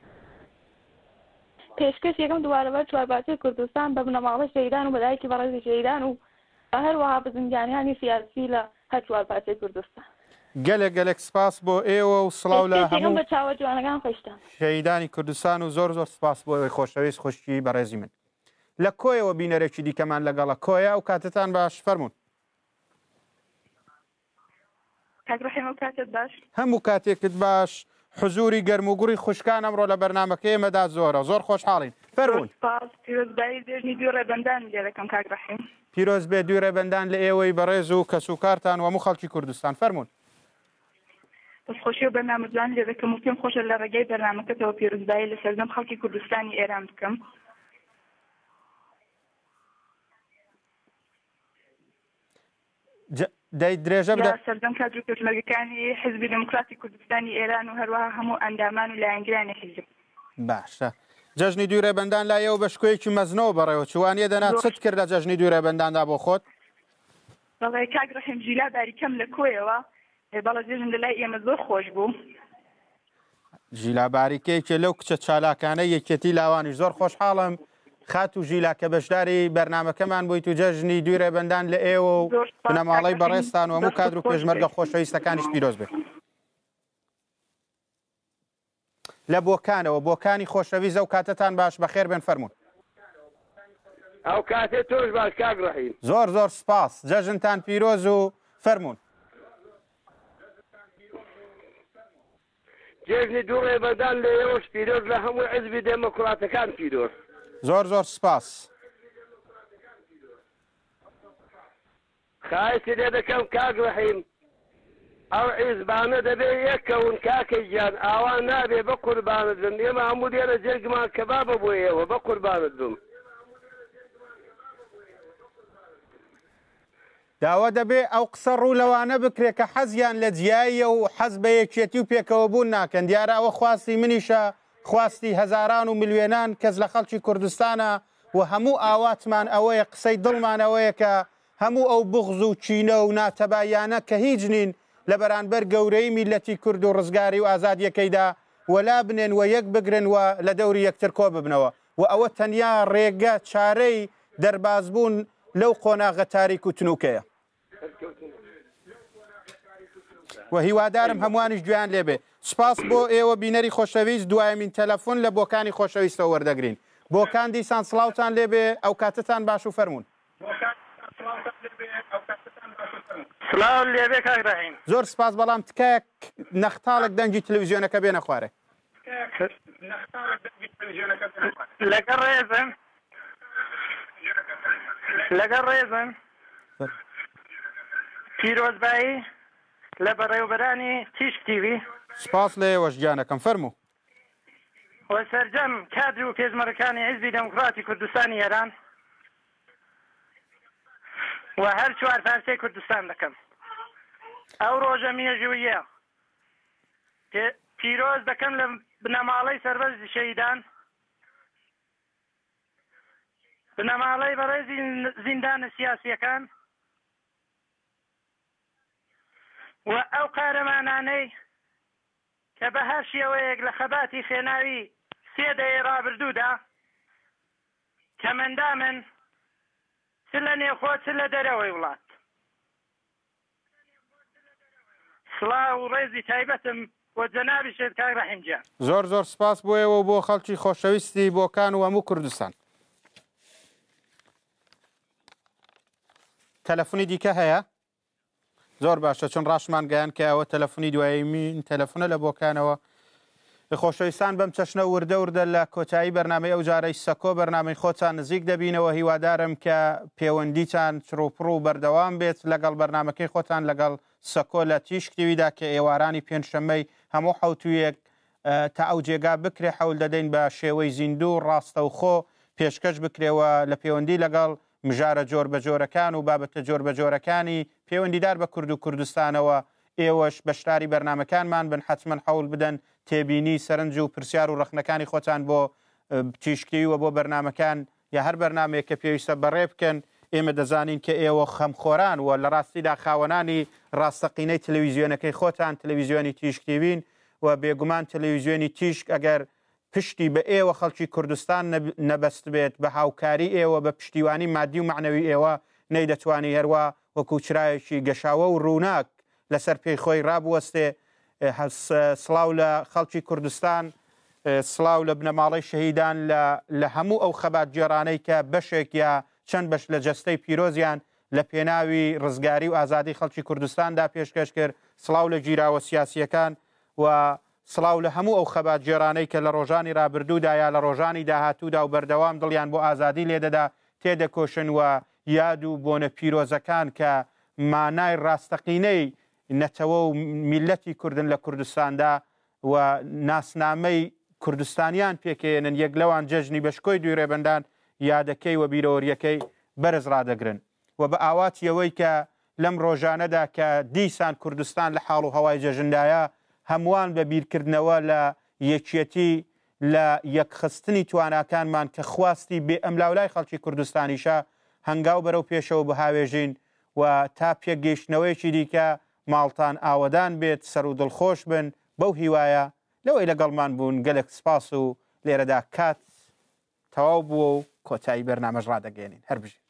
پێشکەش یەکەم دووارەبەر چوارپاتی کوردستان بە بنەماڵی شەیدان و بەدایکی بەڕێزی شەیدان و هەروەها بزنجانیانی سیاسی لە هەر چوارپاتی کوردستان گەلێک گەلێک سپاس بۆ ئێوە و سڵاو لە هەموو بە چاوە جوانەکان خۆشتان شەیدانی کوردستان و زۆر زۆر سپاس بۆ ئێوەی خۆشەویست خوشکی بەڕێزی من لە کۆیەوە بینەرێکی دیکەمان لەگەڵە کۆیە و کاتتان باش فەرموون هەموو کاتێکت باش حزوری گەرم و گوڕی خوشکان ئەمڕۆ لە بەرنامەکە ئێمەدا زۆرە زۆر خۆشحاڵین فەرموون پیرۆز بێ دوی ڕێبەندان لە ئێوەی بەڕێز و کەسوکارتان و هەموو خەڵکی کوردستان فەرموون خۆشی و بەرنامەجوان لێ دەکەم و پێم خۆشە لە ڕێگەی بەرنامەکەتەوە پیرۆزبایی لە سەردەم خەڵکی کوردستانی ئێران بکەم دەی درێژە بدە سەردەم کادر پێشمەرگەکانی حیزبی دموکراتی کوردستانی ئێران و هەروەها هەموو ئەندامان و لایەنگرانی حیزب باشە جەژنی دوی ڕێبەندان لایەوە بە شکۆیەکی مەزنەوە بەڕێوە چوانیە دەنا چت کرد لە جەژنی دوی ڕێبەنداندا بۆ خۆت بەڵێ کاک ڕەحیم جیلا باریکەم لە کۆیەوە بەڵە جێژن لەلای ئێمە زۆر خۆش بوو ژیلا باریکەیەکێ لەو کچە چالاکانە یەکێتی لاوانیش زۆر خۆشحاڵم خات و ژیلا کە بەشداری بەرنمەکەمان بوویت و جەژنی دوی ڕێبەندان لە ئێوە و بنەماڵەی بەڕێستان و هەموو کادر و پێشمەرگە خۆشەویستەکانیش پیرۆز بێت لە بۆکانەوە بۆکانی خۆشەویست و کاتتان باش بەخێر بێن فەرموون ئەو کاتێ تۆش باش کاک ڕەحیم زۆر زۆر سپاس جەژنتان پیرۆز و فەرموون جێژنی دوو ڕێبەندان لە ئێوەش پیرۆز لە هەموو حیزبی دموکراتەکان پیرۆز زۆر زۆر سپاس خایسی لێ دەکەم کاک ڕەحیم ئەو حیزبانە دەبێ یەکەون کاکەی گیان ئاوا نابێ بە قوربانت بم ئێمە هەموو لێرە جێرگمان کەبابە بۆ ئێوە بە قوربانت بم داوا دەبێ ئەو قسە ڕوو لەوانە بکرێت کە حەزیان لە جیاییە و حەز بە یەکێتی و پێکەوە بوون ناکەن دیارە ئەوە خواستی منیشە خواستی هەزاران و ملیۆنان کەس لە خەڵکی کوردستانە و هەموو ئاواتمان ئەوەیە قسەی دڵمان ئەوەیە کە هەموو ئەو بغز و چینە و ناتەبایانە کە هیچ نین لە بەرانبەر گەورەی میلەتی کورد و ڕزگاری و ئازادیەکەیدا وەلا بنێن و یەک بگرن و لە دەوری یەکتر کۆ ببنەوە و ئەوە تەنیا ڕێگە چارەی دەربازبوون لەو قۆناغە تاریک و تنوکەیە و هیوادارم هەمووانیش گویان لێبێ سپاس بۆ ئێوە بینەری خۆشەویست دوایەمین تەلەفۆن لە بۆکانی خۆشەویستەوە وەردەگرین بۆکان دیسان سڵاوتان لێبێ ئەو کاتتان باش و فەرمونون سڵاو لێبێ کاک ڕەحیم زۆر سپاس بەڵام تکایە نەختاڵک دەنگی تەلەڤیزیۆنەکە بێنە خوارێ لەگەڵ ڕێزن پیرۆزبایی لە بەڕێوەبەرانی تیشک تیوی سپاس لە ئێوەش گیانەکەم فەرموو وە سەرجەم کادر و پێشمەرەکانی حیزبی دەموکراتی کوردستانی ئێران و هەر چوار پارچەی کوردستان دەکەم ئەو ڕۆژە مێژوویە پیرۆز دەکەم لە بنەماڵەی سەربەرزی شەهیدان بنەماڵەی بەڕێزی زیندانە سیاسیەکان و ئەو قارەمانانەی کە بە هەر شێوەیەک لە خەباتی خێناوی سێ دەیە ڕابردوودا کە مندامن چ لە نێخۆ چ لە دەرەوەی وڵات سڵاو و ڕێزی تایبەتم بۆ جەنابی شێت کاک ڕەحیم گیان زۆر زۆر سپاس بۆ ئێوە و بۆ خەڵکی خۆشەویستی بۆکان و هەموو کوردستان تەلەفۆنی دیکە هەیە زۆر باشە چون ڕاشمان گەیان کە ئەوە تەلەفۆنی دوایەمین تەلەفۆنە لە بۆکانەوە خۆشەویستان بەم چەشنە وردە وردە لە کۆتایی بەرنامەی ئەو جارەی سەکۆ بەرنامەی خۆتان نزیک دەبینەوە هیوادارم کە پەیوەندیتان چڕوپڕ و بەردەوام بێت لەگەڵ بەرنمەکەی خۆتان لەگەڵ سەکۆ لە تیشک تیویدا کە ئێوارانی پێنجشەممەی هەموو حوتویەک تا ئەو جێگا بکرێ حەول دەدەین بە شێوەی زیندوو ڕاستەوخۆ پێشکەش بکرێەوە لە پەیوەندی لەگەڵ مژارە جۆر بە جۆرەکان و بابەتە جۆر بە جۆرەکانی پەیوەندیدار بە کورد و کوردستانەوە ئێوەش بەشداری بەرنمەکانمان بن حتمما حەول بدەن تێبینی سەرنج و پرسیار و ڕخنەکانی خۆتان بۆ تیشکی و بۆ بەرنمەکان یا هەر بەرنمەیە کە پێویستە بەڕێ بکەن ئێمە دەزانین کە ئێوە خەمخۆران و لە ڕاستیدا خاوەنانی ڕاستەقینەی تەلەڤیزیۆنەکەی خۆتان تەلەڤیزیۆنی تیشکتیوین و بێگومان تەلەڤیزیۆنی تیشک ئەگەر پشتی بە ئێوە خەڵکی کوردستان نەبەست بێت بە هاوکاری ئێوە بە پشتیوانی مادی و معنەوی ئێوە نەیدەتوانی هەروە وەکو چرایەکی گەشاوە و ڕووناک لەسەر پێی خۆی ڕابوەستێ سڵاو لە خەڵکی کوردستان سڵاو لە بنەماڵەی شەهیدان لە هەموو ئەو خەبات جێرانەی کە بەشێک یا چەند بەش لە جەستەی پیرۆزیان لە پێناوی ڕزگاری و ئازادی خەڵکی کوردستاندا پێشکەش کرد سڵاو لە گیراوە سیاسیەکان و سڵاو لە هەموو ئەو خەبات جێرانەی کە لە ڕۆژانی ڕابردوودا یا لە ڕۆژانی داهاتوودا و بەردەوام دڵیان بۆ ئازادی لێدەدا تێدەکۆشن و یاد و بۆنە پیرۆزەکان کە مانای ڕاستەقینەی نەتەوە و میلەتی کوردن لە کوردستاندا و ناسنامەی کوردستانیان پێکێنن یەک لەوان جەژنی بەشکۆی دوی ڕێبەندان یادەکەی و بیرەوەریەکەی بەرز ڕدەگرن و بە ئاواتیەوەی کە لەم ڕۆژانەدا کە دیسان کوردستان لە حاڵ و هەوای جەژندایە هەمووان بە بیرکردنەوە لە یەکێتی لە یەکخستنی تواناکانمان کە خواستی بێ ئەملاولای خەڵکی کوردستانیشە هەنگاو بەرەو پێشەوە بەهاوێژین و تا پێگەیشتنەوەیکی دیکە ماڵتان ئاوەدان بێت سەر و دڵخۆش بن بەو هیوایە لەوەی لەگەڵمان بوون گەلێک سپاس و لێرەدا کات تەواو بووە و کۆتایی بەرنامەژ ڕدەگەێنین هەر بژین.